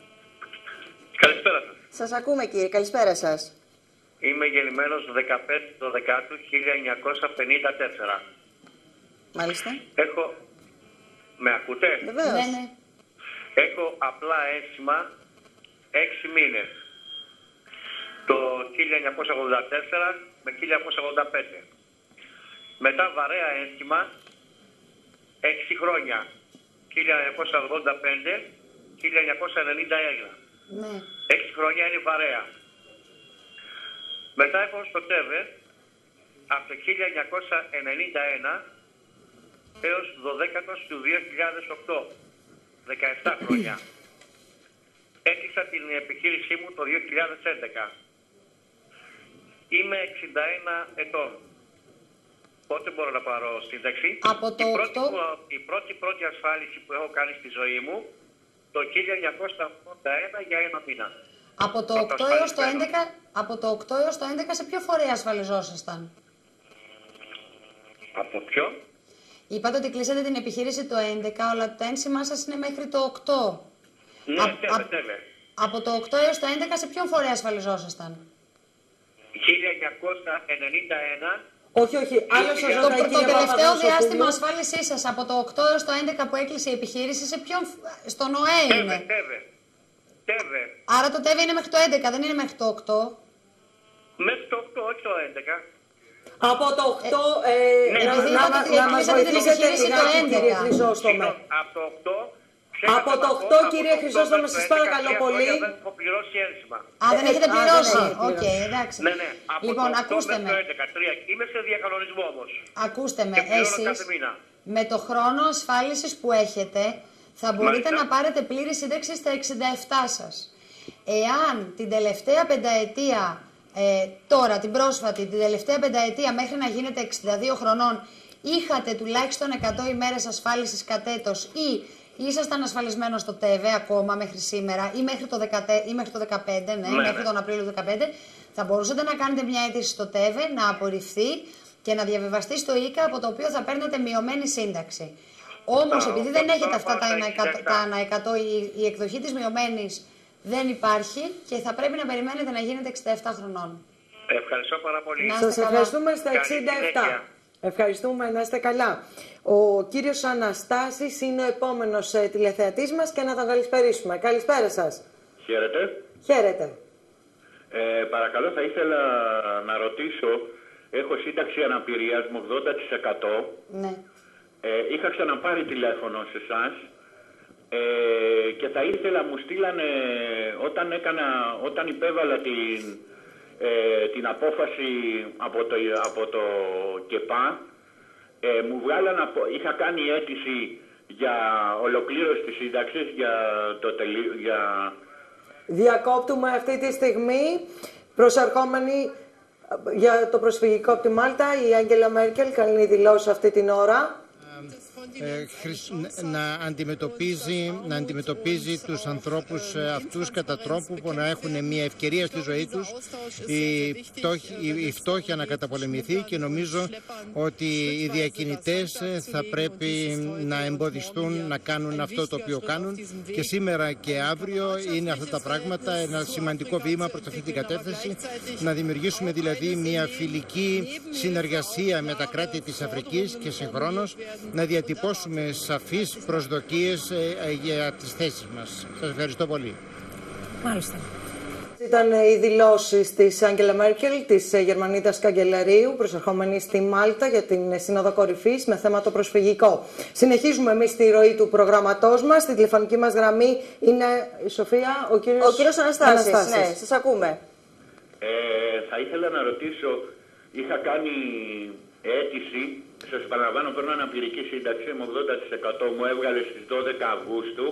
Καλησπέρα σας. Σας ακούμε, κύριε. Καλησπέρα σας. Είμαι γεννημένος δεκαπέντε του δεκάτου χίλια εννιακόσια πενήντα τέσσερα. Μάλιστα. Έχω... Με ακούτε? Βεβαίως. Ναι, ναι. Έχω απλά αίσθημα έξι μήνες. Το χίλια εννιακόσια ογδόντα τέσσερα με χίλια εννιακόσια ογδόντα πέντε. Μετά βαρέα ένσημα έξι χρόνια. χίλια εννιακόσια ογδόντα πέντε με χίλια εννιακόσια ενενήντα ένα. Ναι. έξι χρόνια είναι βαρέα. Μετά έχω στο ΤΕΒΕ από το χίλια εννιακόσια ενενήντα ένα έως δώδεκα του δύο χιλιάδες οκτώ. δεκαεπτά χρόνια. Έκλεισα την επιχείρησή μου το δύο χιλιάδες έντεκα. Είμαι εξήντα ένα ετών. Πότε μπορώ να πάρω σύνταξη? Από το η, πρώτη, οκτώ... η πρώτη πρώτη ασφάλιση που έχω κάνει στη ζωή μου το χίλια εννιακόσια ογδόντα ένα για ένα μήνα. Από το οκτώ έως το έντεκα, από το οκτώ έως το έντεκα σε ποιο φορέα ασφαλιζόσασταν? Από ποιο? Είπατε ότι κλείσατε την επιχείρηση το έντεκα, αλλά το ένσημά σας είναι μέχρι το οκτώ. Ναι, Α, τέβε, α, τέβε. Από το οκτώ έως το έντεκα σε ποιον φορέα ασφαλιζόσασταν? χίλια εννιακόσια ενενήντα ένα. Όχι, όχι. Άλλο σας Το, ρωτάει, το κύριε τελευταίο Παπαδοσοπούλου. διάστημα ασφάλισής σας από το οκτώ έως το έντεκα που έκλεισε η επιχείρηση, σε ποιον, στον ΟΕ Τέβε, είναι? τέβε. Τέβε. Άρα το ΤΕΒ είναι μέχρι το έντεκα, δεν είναι μέχρι το οκτώ. Μέχρι το οκτώ, όχι το έντεκα. Από το οκτώ, ε, ναι, να, επειδή να, είπατε να, ότι να μας κλείσατε την βοηθήσετε επιχείρηση το λιγάκι, κύριε έντεκα. Χρυσόστομε. Από το οκτώ. Από το οκτώ, κύριε Χρυσόστομε, σας παρακαλώ πολύ. Δεν έχω πληρώσει ένσημα. Α, δεν Ε, έχετε α, δεν πληρώσει. έχετε Οκ, πληρώσει. εντάξει. Ναι, ναι. Από Λοιπόν, το οκτώ ακούστε μέχρι με. το έντεκα, τρία. Είμαι σε διακανονισμό όμως. Ακούστε με, Και πληρώνω εσείς κάθε μήνα. με το χρόνο ασφάλισης που έχετε θα μπορείτε Μάλιστα. να πάρετε πλήρη σύνταξη στα εξήντα επτά σας. Εάν την τελευταία πενταετία, ε, τώρα την πρόσφατη, την τελευταία πενταετία μέχρι να γίνετε εξήντα δύο χρονών είχατε τουλάχιστον εκατό ημέρες ασφάλισης κατ' έτος ή ήσασταν ασφαλισμένος στο ΤΕΒΕ ακόμα μέχρι σήμερα ή μέχρι το, δεκατέ, ή μέχρι το δεκαπέντε, ναι, ναι, μέχρι ναι. τον Απρίλιο του δεκαπέντε, θα μπορούσατε να κάνετε μια αίτηση στο ΤΕΒΕ, να απορριφθεί και να διαβιβαστεί στο ΙΚΑ, από το οποίο θα παίρνετε μειωμένη σύνταξη. Όμως, Α, επειδή οπότε δεν έχετε τώρα αυτά τα πάω ένα στα εκατό, εξήντα επτά. τα ένα εκατό, η, η εκδοχή της μειωμένης δεν υπάρχει και θα πρέπει να περιμένετε να γίνετε εξήντα επτά χρονών. Ευχαριστώ πάρα πολύ. Σας ευχαριστούμε στα εξήντα επτά. Ευχαριστούμε, να είστε καλά. Ο κύριος Αναστάσης είναι ο επόμενος ε, τηλεθεατής μας και να τον καλησπερίσουμε. Καλησπέρα σας. Χαίρετε. Χαίρετε. Ε, παρακαλώ, θα ήθελα να ρωτήσω, έχω σύνταξη αναπηρίας με ογδόντα τοις εκατό. Ναι. Ε, είχα ξαναπάρει τηλέφωνο σε εσάς ε, και θα ήθελα, μου στείλανε, όταν, έκανα, όταν υπέβαλα την, ε, την απόφαση από το, από το ΚΕΠΑ, ε, μου βγάλαν, είχα κάνει αίτηση για ολοκλήρωση της σύνταξης, για το τελείω, για... Διακόπτουμε αυτή τη στιγμή, προσερχόμενη για το προσφυγικό από τη Μάλτα, η Άγγελα Μέρκελ κάνει δηλώσει αυτή την ώρα. Ε, να, αντιμετωπίζει, να αντιμετωπίζει τους ανθρώπους αυτούς κατά τρόπο που να έχουν μια ευκαιρία στη ζωή τους, η, φτώχεια, η φτώχεια να καταπολεμηθεί, και νομίζω ότι οι διακινητές θα πρέπει να εμποδιστούν να κάνουν αυτό το οποίο κάνουν, και σήμερα και αύριο είναι αυτά τα πράγματα ένα σημαντικό βήμα προς αυτή την κατεύθυνση, να δημιουργήσουμε δηλαδή μια φιλική συνεργασία με τα κράτη της Αφρικής και συγχρόνως να διατυπώσουμε σαφείς προσδοκίες ε, για τις θέσεις μας. Σας ευχαριστώ πολύ. Μάλιστα. Ήταν οι δηλώσεις της Άγγελα Μέρκελ, της Γερμανίδας Καγκελαρίου, προσερχόμενη στη Μάλτα για την Σύνοδο Κορυφής με θέμα το προσφυγικό. Συνεχίζουμε εμείς τη ροή του προγραμματός μας. Στη τηλεφωνική μας γραμμή είναι η Σοφία, ο κύριος, ο κύριος Αναστάσης. Αναστάσης. Ναι, σας ακούμε. Ε, θα ήθελα να ρωτήσω, είχα κάνει αίτηση, σας επαναλαμβάνω, παίρνω αναπηρική σύνταξη με ογδόντα τοις εκατό, μου έβγαλε στις δώδεκα Αυγούστου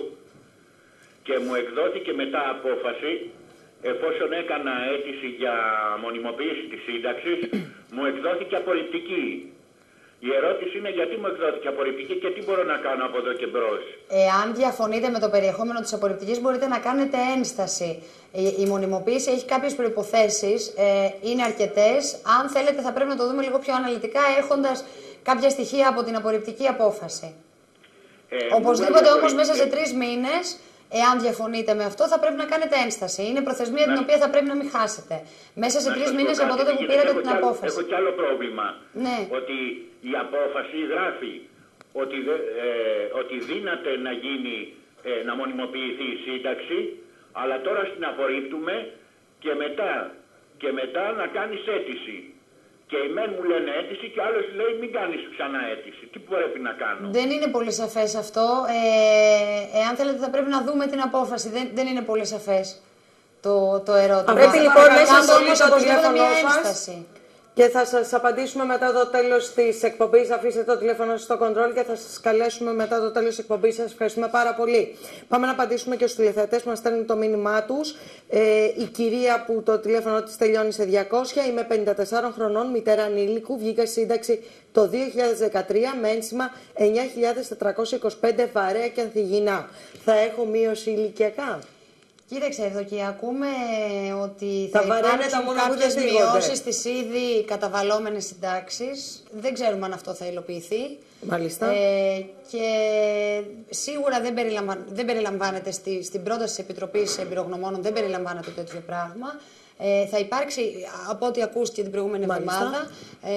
και μου εκδόθηκε μετά απόφαση, εφόσον έκανα αίτηση για μονιμοποίηση της σύνταξης, μου εκδόθηκε απορριπτική. Η ερώτηση είναι γιατί μου εκδόθηκε απορριπτική και τι μπορώ να κάνω από εδώ και μπρος. Εάν διαφωνείτε με το περιεχόμενο της απορριπτικής, μπορείτε να κάνετε ένσταση. Η μονιμοποίηση έχει κάποιες προϋποθέσεις, ε, είναι αρκετές. Αν θέλετε θα πρέπει να το δούμε λίγο πιο αναλυτικά, έχοντας κάποια στοιχεία από την απορριπτική απόφαση. Ε, Οπωσδήποτε όμως μέσα σε τρεις μήνες, εάν διαφωνείτε με αυτό, θα πρέπει να κάνετε ένσταση. Είναι προθεσμία να... την οποία θα πρέπει να μην χάσετε. Μέσα σε τρεις μήνες από τότε που πήρατε την άλλο, απόφαση. Έχω κι άλλο πρόβλημα. Ναι. Ότι η απόφαση γράφει ότι, ε, ότι δύναται να γίνει, ε, να μονιμοποιηθεί η σύνταξη, αλλά τώρα την απορρίπτουμε και μετά, και μετά να κάνεις αίτηση. Και οι μεν μου λένε αίτηση και ο άλλος λέει μην κάνεις ξανά αίτηση. Τι πρέπει να κάνω? Δεν είναι πολύ σαφές αυτό. Ε, εάν θέλετε θα πρέπει να δούμε την απόφαση. Δεν, δεν είναι πολύ σαφές το, το ερώτημα. Πρέπει λοιπόν μέσα στο τηλέφωνο μια ένσταση. Και θα σας απαντήσουμε μετά το τέλος της εκπομπής. Αφήστε το τηλέφωνο σας στο κοντρόλ και θα σας καλέσουμε μετά το τέλος της εκπομπής. Σας ευχαριστούμε πάρα πολύ. Πάμε να απαντήσουμε και στους τηλεθεατές που μας στέλνουν το μήνυμά τους. Ε, η κυρία που το τηλέφωνο της τελειώνει σε διακόσια, είμαι πενήντα τεσσάρων χρονών, μητέρα ανήλικου, βγήκα σύνταξη το δύο χιλιάδες δεκατρία με ένσημα εννιά χιλιάδες τετρακόσια είκοσι πέντε βαρέα και ανθυγιεινά. Θα έχω μείωση ηλικιακά? Κοίταξε, εδώ και ακούμε ότι θα, θα υπάρξουν κάποιες μειώσεις στις ήδη καταβαλλόμενες συντάξεις. Δεν ξέρουμε αν αυτό θα υλοποιηθεί. Μάλιστα. Ε, και σίγουρα δεν, περιλαμβα... δεν περιλαμβάνεται στη... στην πρόταση της Επιτροπής Εμπειρογνωμόνων, δεν περιλαμβάνεται τέτοιο πράγμα. Ε, θα υπάρξει, από ό,τι ακούστηκε την προηγούμενη εβδομάδα, ε,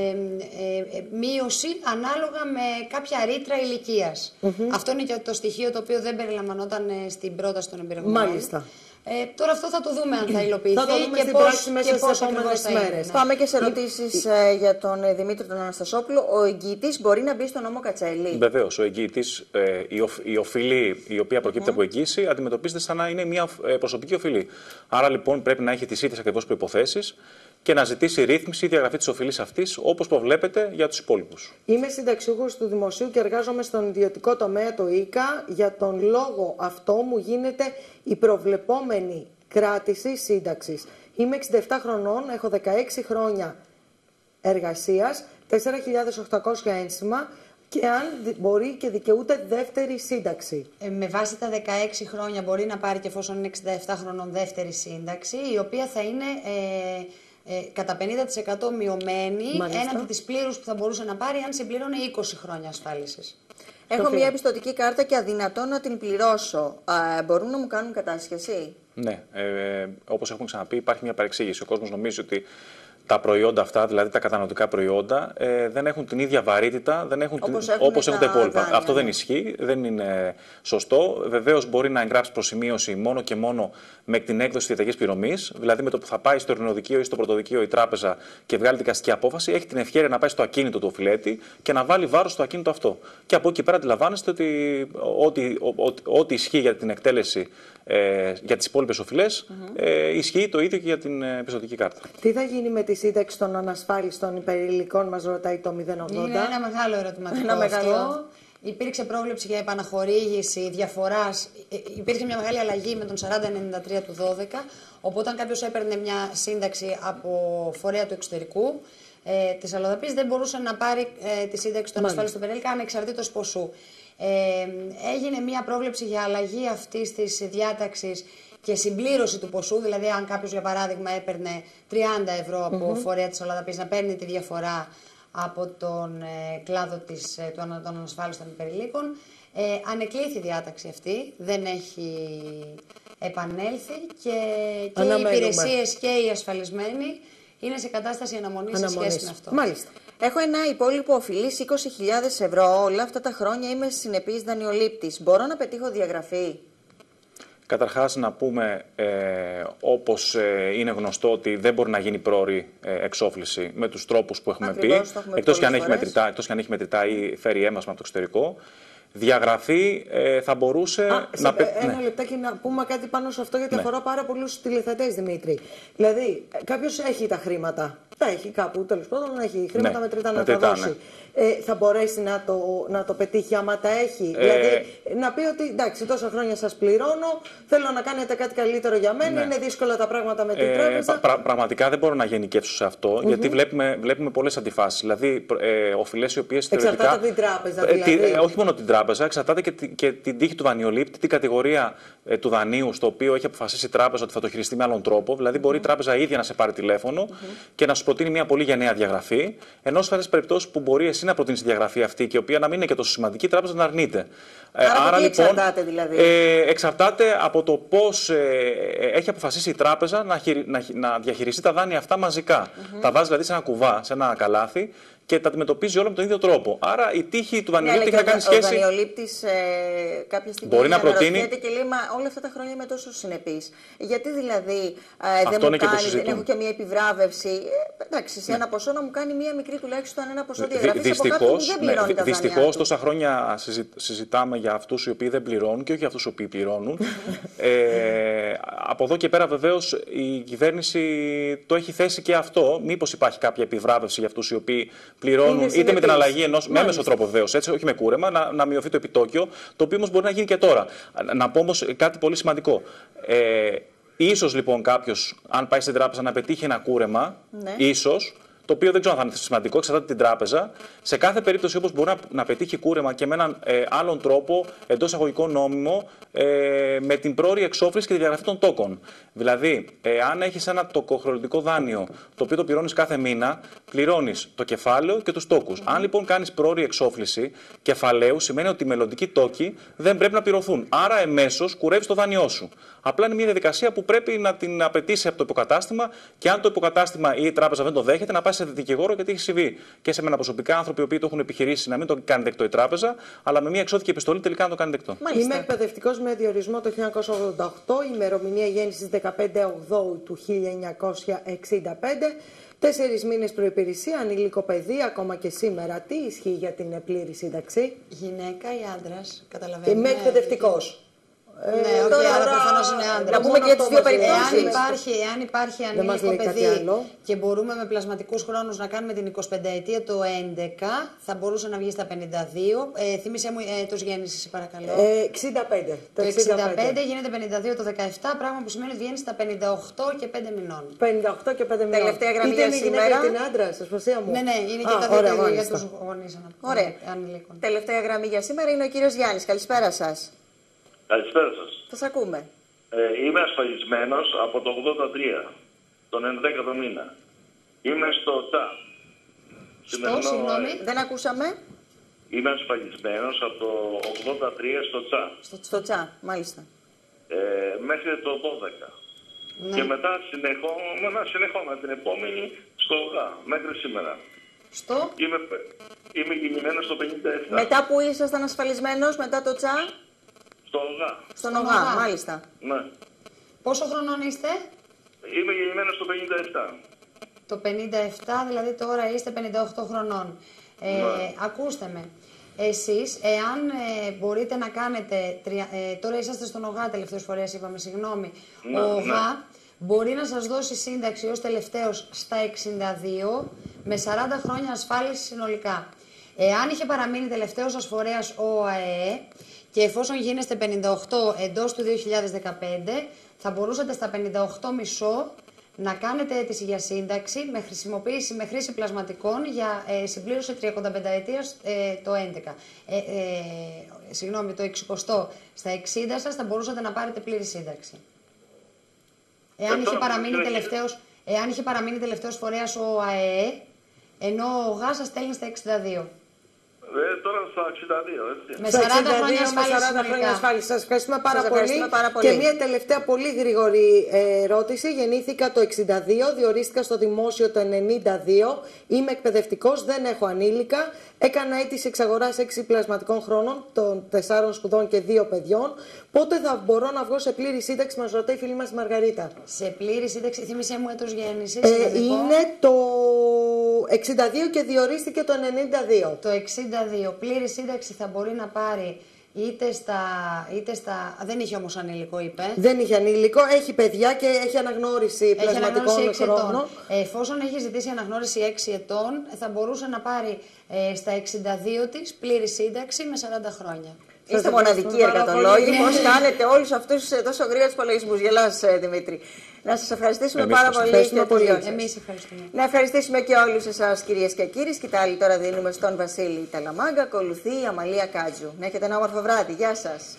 ε, ε, μείωση ανάλογα με κάποια ρήτρα ηλικίας. Mm-hmm. Αυτό είναι και το στοιχείο το οποίο δεν περιλαμβανόταν ε, στην πρόταση των εμπειρογνωμών. Μάλιστα. Ε, τώρα αυτό θα το δούμε αν θα υλοποιηθεί θα το δούμε και στην πώς, πράξη μέσα στις επόμενες μέρες. Ναι. Πάμε και σε ερωτήσεις ε, για τον ε, Δημήτρη τον Αναστασόπουλο. Ο εγγυητής μπορεί να μπει στον νόμο Κατσέλη? Βεβαίως. Ο εγγυητής, ε, η, οφ, η οφειλή η οποία προκύπτει mm. από εγγύηση αντιμετωπίζεται σαν να είναι μια ε, προσωπική οφειλή. Άρα λοιπόν πρέπει να έχει τις ίδιες ακριβώς προϋποθέσεις και να ζητήσει ρύθμιση ή διαγραφή της οφειλής αυτής, όπως προβλέπεται για τους υπόλοιπους. Είμαι συνταξιούχος του Δημοσίου και εργάζομαι στον ιδιωτικό τομέα, το ΙΚΑ. Για τον λόγο αυτό μου γίνεται η προβλεπόμενη κράτηση σύνταξης. Είμαι εξήντα επτά χρονών, έχω δεκαέξι χρόνια εργασίας, τέσσερις χιλιάδες οκτακόσια ένσημα και αν μπορεί και δικαιούται δεύτερη σύνταξη. Ε, με βάση τα δεκαέξι χρόνια μπορεί να πάρει και εφόσον είναι εξήντα επτά χρονών δεύτερη σύνταξη, η οποία θα είναι ε, ε, κατά πενήντα τοις εκατό μειωμένη έναντι της πλήρους που θα μπορούσε να πάρει αν συμπλήρωνε είκοσι χρόνια ασφάλισης. Έχω μια επιστοτική κάρτα και αδυνατόν να την πληρώσω. Α, μπορούν να μου κάνουν κατάσχεση? Ναι, ε, όπως έχουμε ξαναπεί, υπάρχει μια παρεξήγηση. Ο κόσμος νομίζει ότι τα προϊόντα αυτά, δηλαδή τα καταναλωτικά προϊόντα, ε, δεν έχουν την ίδια βαρύτητα, δεν έχουν όπως την, έχουν, όπως έχουν τα υπόλοιπα. δάνεια, Αυτό ναι. δεν ισχύει, δεν είναι σωστό. Βεβαίως μπορεί να εγγράψει προσημείωση μόνο και μόνο με την έκδοση διαταγής πληρωμής, δηλαδή με το που θα πάει στο ειρηνοδικείο ή στο πρωτοδικείο η τράπεζα και βγάλει δικαστική απόφαση, έχει την ευκαιρία να πάει στο ακίνητο του οφειλέτη και να βάλει βάρος στο ακίνητο αυτό. Και από εκεί πέρα αντιλαμβάνεστε ότι ό,τι ισχύει για την εκτέλεση ε, για τις υπόλοιπες οφειλές, mm-hmm. ε, ισχύει το ίδιο και για την ε, πιστωτική κάρτα. Τι θα γίνει με τη σύνταξη των ανασφάλιστων υπερηλικών, μας ρωτάει το μηδέν ογδόντα. Είναι ένα μεγάλο ερωτηματικό ένα αυτό. Μεγάλο. Υπήρξε πρόβλεψη για επαναχορήγηση διαφοράς. Υπήρχε μια μεγάλη αλλαγή με τον σαράντα ενενήντα τρία του δώδεκα, όπου όταν κάποιος έπαιρνε μια σύνταξη από φορέα του εξωτερικού ε, της αλλοδαπής, δεν μπορούσε να πάρει ε, τη σύνταξη των ανασφάλιστων υπερήλικα ανεξαρτήτως ποσού. Ε, έγινε μια πρόβλεψη για αλλαγή αυτής της διάταξης και συμπλήρωση του ποσού, δηλαδή αν κάποιος για παράδειγμα έπαιρνε τριάντα ευρώ από mm-hmm. φορέα της αλλοδαπής, να παίρνει τη διαφορά από τον ε, κλάδο της, ε, των ανασφάλιστων υπερηλίκων. Ε, ανεκλήθη η διάταξη αυτή, δεν έχει επανέλθει και, και οι υπηρεσίες και οι ασφαλισμένοι είναι σε κατάσταση αναμονής σε σχέση με αυτό. Μάλιστα. Έχω ένα υπόλοιπο οφειλής είκοσι χιλιάδες ευρώ. Όλα αυτά τα χρόνια είμαι συνεπής δανειολήπτης. Μπορώ να πετύχω διαγραφή? Καταρχάς να πούμε, ε, όπως ε, είναι γνωστό, ότι δεν μπορεί να γίνει πρόωρη ε, εξόφληση με τους τρόπους που έχουμε Ακριβώς, πει, εκτός και, αν έχει μετρητά, εκτός και αν έχει μετρητά ή φέρει έμβασμα από το εξωτερικό. Διαγραφή ε, θα μπορούσε Α, να... Σε, ένα ναι. λεπτάκι να πούμε κάτι πάνω σε αυτό, γιατί ναι. αφορά πάρα πολλούς τηλεθεατές, Δημήτρη. Δηλαδή, κάποιος έχει τα χρήματα, τα έχει κάπου, τέλος πάντων, έχει χρήματα ναι. μετρητά να τα δώσει. Ναι. Ε, θα μπορέσει να το, να το πετύχει άμα τα έχει. Ε... Δηλαδή, να πει ότι εντάξει, τόσα χρόνια σας πληρώνω, θέλω να κάνετε κάτι καλύτερο για μένα, ναι. είναι δύσκολα τα πράγματα με την ε, τράπεζα. Πρα, πραγματικά δεν μπορώ να γενικεύσω σε αυτό, mm-hmm. γιατί βλέπουμε, βλέπουμε πολλές αντιφάσεις. Δηλαδή, ε, οφειλές οι οποίες θεωρητικά... Εξαρτάται από την τράπεζα, δηλαδή. Ε, ε, όχι μόνο την τράπεζα, εξαρτάται και, και την τύχη του δανειολήπτη, την κατηγορία ε, του δανείου, στο οποίο έχει αποφασίσει η τράπεζα ότι θα το χειριστεί με άλλον τρόπο. Δηλαδή, μπορεί mm-hmm. η τράπεζα ίδια να σε πάρει τηλέφωνο mm-hmm. και να σου προτείνει μια πολύ γενναία διαγραφή, ενώ σε άλλες περιπτώσεις που μπορεί εσύ να προτείνει τη διαγραφή αυτή και η οποία να μην είναι και τόσο σημαντική, η τράπεζα να αρνείται. Άρα, Άρα λοιπόν, εξαρτάται δηλαδή. Ε, εξαρτάται από το πώς ε, έχει αποφασίσει η τράπεζα να, χειρι, να, να διαχειριστεί τα δάνεια αυτά μαζικά. Mm-hmm. Τα βάζει δηλαδή σε ένα κουβά, σε ένα καλάθι και τα αντιμετωπίζει όλα με τον ίδιο τρόπο. Άρα η τύχη του δανειολήπτη έχει να κάνει σχέση. Ο δανειολήπτης ε, κάποια στιγμή μπορεί να προτείνει. Και λέει, μα όλα αυτά τα χρόνια είμαι τόσο συνεπής. Γιατί δηλαδή ε, δεν μου κάνει, δεν έχω και μια επιβράβευση. Ε, εντάξει, σε ένα ποσό να μου κάνει μια μικρή τουλάχιστον ένα ποσό διαγραφής από κάποιον που δεν πληρώνει ναι, τα δάνεια. Δυστυχώς τόσα χρόνια συζητάμε για αυτούς οι οποίοι δεν πληρώνουν και όχι για αυτούς οι οποίοι πληρώνουν. ε, από εδώ και πέρα βεβαίως η κυβέρνηση το έχει θέσει και αυτό. Μήπως υπάρχει κάποια επιβράβευση για αυτούς οι οποίοι πληρώνουν είτε με την αλλαγή ενός, με έμεσο τρόπο βεβαίως, έτσι, όχι με κούρεμα, να, να μειωθεί το επιτόκιο, το οποίο όμως μπορεί να γίνει και τώρα. Να πω όμως κάτι πολύ σημαντικό. Ε, ίσως λοιπόν κάποιος, αν πάει στην τράπεζα να πετύχει ένα κούρεμα, ναι. ίσως, το οποίο δεν ξέρω αν θα είναι σημαντικό, εξαρτάται την τράπεζα. Σε κάθε περίπτωση όπως μπορεί να, να πετύχει κούρεμα και με έναν ε, άλλον τρόπο, εντός εισαγωγικών νόμιμο, ε, με την πρόωρη εξόφληση και τη διαγραφή των τόκων. Δηλαδή, ε, αν έχεις ένα τοκοχρεωτικό δάνειο, το οποίο το πληρώνεις κάθε μήνα, πληρώνεις το κεφάλαιο και τους τόκους. Mm-hmm. Αν λοιπόν κάνεις πρόωρη εξόφληση κεφαλαίου, σημαίνει ότι οι μελλοντικοί τόκοι δεν πρέπει να πληρωθούν. Άρα, εμέσως κουρεύεις το δάνειό σου. Απλά είναι μια διαδικασία που πρέπει να την απαιτήσει από το υποκατάστημα και αν το υποκατάστημα ή η τράπεζα δεν το δέχεται, να πάει σε δικηγόρο, γιατί έχει συμβεί και σε μένα προσωπικά άνθρωποι οι οποίοι το έχουν επιχειρήσει να μην το κάνει δεκτό η τράπεζα, αλλά με μια εξώδικη επιστολή τελικά να το κάνει δεκτό. Μάλιστα. Είμαι εκπαιδευτικός με διορισμό το χίλια εννιακόσια ογδόντα οκτώ, ημερομηνία γέννησης δεκαπέντε Οκτωβρίου του χίλια εννιακόσια εξήντα πέντε. Τέσσερις μήνες προϋπηρεσία, ανήλικο παιδί, ακόμα και σήμερα. Τι ισχύει για την πλήρη σύνταξη? Γυναίκα ή άντρας, καταλαβαίνετε. Είμαι εκπαιδευτικός. Ε, ναι, όχι, τώρα, άρα προφανώς είναι άντρα. Να πούμε και τις δύο περιπτώσεις. Εάν υπάρχει, εάν υπάρχει ανήλικο παιδί και μπορούμε με πλασματικούς χρόνους να κάνουμε την εικοσιπενταετία το έντεκα, θα μπορούσε να βγει στα πενήντα δύο. Ε, θύμισε μου έτος γέννησης, παρακαλώ. Ε, εξήντα πέντε. Το εξήντα πέντε γίνεται πενήντα δύο το δεκαεπτά, πράγμα που σημαίνει ότι βγαίνει στα πενήντα οκτώ και πέντε μηνών. πενήντα οκτώ και πέντε μηνών. Τελευταία γραμμή για σήμερα. Είτε την άντρα, σας προσία μου. Ναι, ναι, είναι και τα δύο για τους γονείς ανηλίκων. Τελευταία γραμμή για σήμερα είναι ο κύριος Γιάννης. Καλησπέρα σας. Καλησπέρα σας. Σας ακούμε. Ε, είμαι ασφαλισμένος από το ογδόντα τρία, τον ενδέκατο μήνα. Είμαι στο ΤΑ. Στο, συγγνώμη, δεν ακούσαμε. Είμαι ασφαλισμένος από το ογδόντα τρία στο ΤΣΑ. Στο, στο ΤΣΑ, μάλιστα. ε, μέχρι το δώδεκα. Ναι. Και μετά συνεχόμενα, συνεχόμενα την επόμενη στο ΟΓΑ, μέχρι σήμερα. Στο? Είμαι, είμαι γεννημένος στο πενήντα επτά. Μετά που ήσασταν ασφαλισμένος, μετά το ΤΣΑ? Στο ΟΓΑ. Στον ΟΓΑ, μάλιστα. Ναι. Πόσο χρονών είστε? Είμαι γεννημένος στο πενήντα επτά. Το πενήντα επτά, δηλαδή τώρα είστε πενήντα οκτώ χρονών. Ε, Ναι. Ακούστε με. Εσείς, εάν ε, μπορείτε να κάνετε, τρια, ε, τώρα είσαστε στον ΟΓΑ τελευταίες φορές, είπαμε, συγγνώμη. Ναι, Ο ΟΓΑ ναι. μπορεί να σας δώσει σύνταξη ως τελευταίος στα εξήντα δύο με σαράντα χρόνια ασφάλιση συνολικά. Εάν είχε παραμείνει τελευταίος σας φορέας ο ΑΕΕ και εφόσον γίνεστε πενήντα οκτώ εντός του δύο χιλιάδες δεκαπέντε, θα μπορούσατε στα πενήντα οκτώ μισό να κάνετε αίτηση για σύνταξη με χρησιμοποίηση, με χρήση πλασματικών για ε, συμπλήρωση τριακονταπενταετίας ε, το έντεκα. Ε, ε, συγγνώμη, το εξηκοστό στα εξήντα σας θα μπορούσατε να πάρετε πλήρη σύνταξη. Εάν, Ε, είχε τώρα, παραμείνει κύριε, τελευταίος, εάν είχε παραμείνει τελευταίος φορέας ο ΑΕΕ, ενώ ο ΓΑ σας στέλνει στα εξήντα δύο. Ε, τώρα στα εξήντα δύο, έτσι. Με Στα σαράντα εξήντα δύο χρόνια με ασφάλιση σαράντα χρόνια συνολικά. ασφάλιση. Σας ευχαριστούμε πάρα, Σας πολύ. ευχαριστούμε πάρα πολύ. Και μια τελευταία πολύ γρήγορη ε, ερώτηση. Γεννήθηκα το εξήντα δύο, διορίστηκα στο δημόσιο το ενενήντα δύο. Είμαι εκπαιδευτικός, δεν έχω ανήλικα. Έκανα αίτηση εξαγοράς έξι πλασματικών χρόνων, των τεσσάρων σπουδών και δύο παιδιών. Πότε θα μπορώ να βγω σε πλήρη σύνταξη, μας ρωτάει η φίλη μας η Μαργαρίτα. Σε πλήρη σύνταξη, θύμισέ μου έτος γέννησης. Ε, είναι το εξήντα δύο και διορίστηκε το ενενήντα δύο. Το εξήντα δύο. Πλήρη σύνταξη θα μπορεί να πάρει είτε στα, είτε στα... Δεν είχε όμως ανήλικο, είπε. Δεν είχε ανήλικο, έχει παιδιά και έχει αναγνώριση Έχει πλασματικών αναγνώριση έξι χρόνων. ετών. Ε, εφόσον έχει ζητήσει αναγνώριση έξι ετών, θα μπορούσε να πάρει ε, στα εξήντα δύο της πλήρη σύνταξη με σαράντα χρόνια. Είστε μοναδικοί εργατολόγοι. Πώς κάνετε όλους αυτούς τόσο γρήγορους υπολογισμούς. Γελάς, Δημήτρη. Να σας ευχαριστήσουμε Εμείς πάρα σας πολύ. ευχαριστούμε Και πολύ. τους δυο σας. Εμείς ευχαριστούμε. Να ευχαριστήσουμε και όλους εσάς, κυρίες και κύριοι. Σκητάλη τώρα δίνουμε στον Βασίλη Ταλαμάγκα. Ακολουθεί η Αμαλία Κάτζου. Να έχετε ένα όμορφο βράδυ. Γεια σας.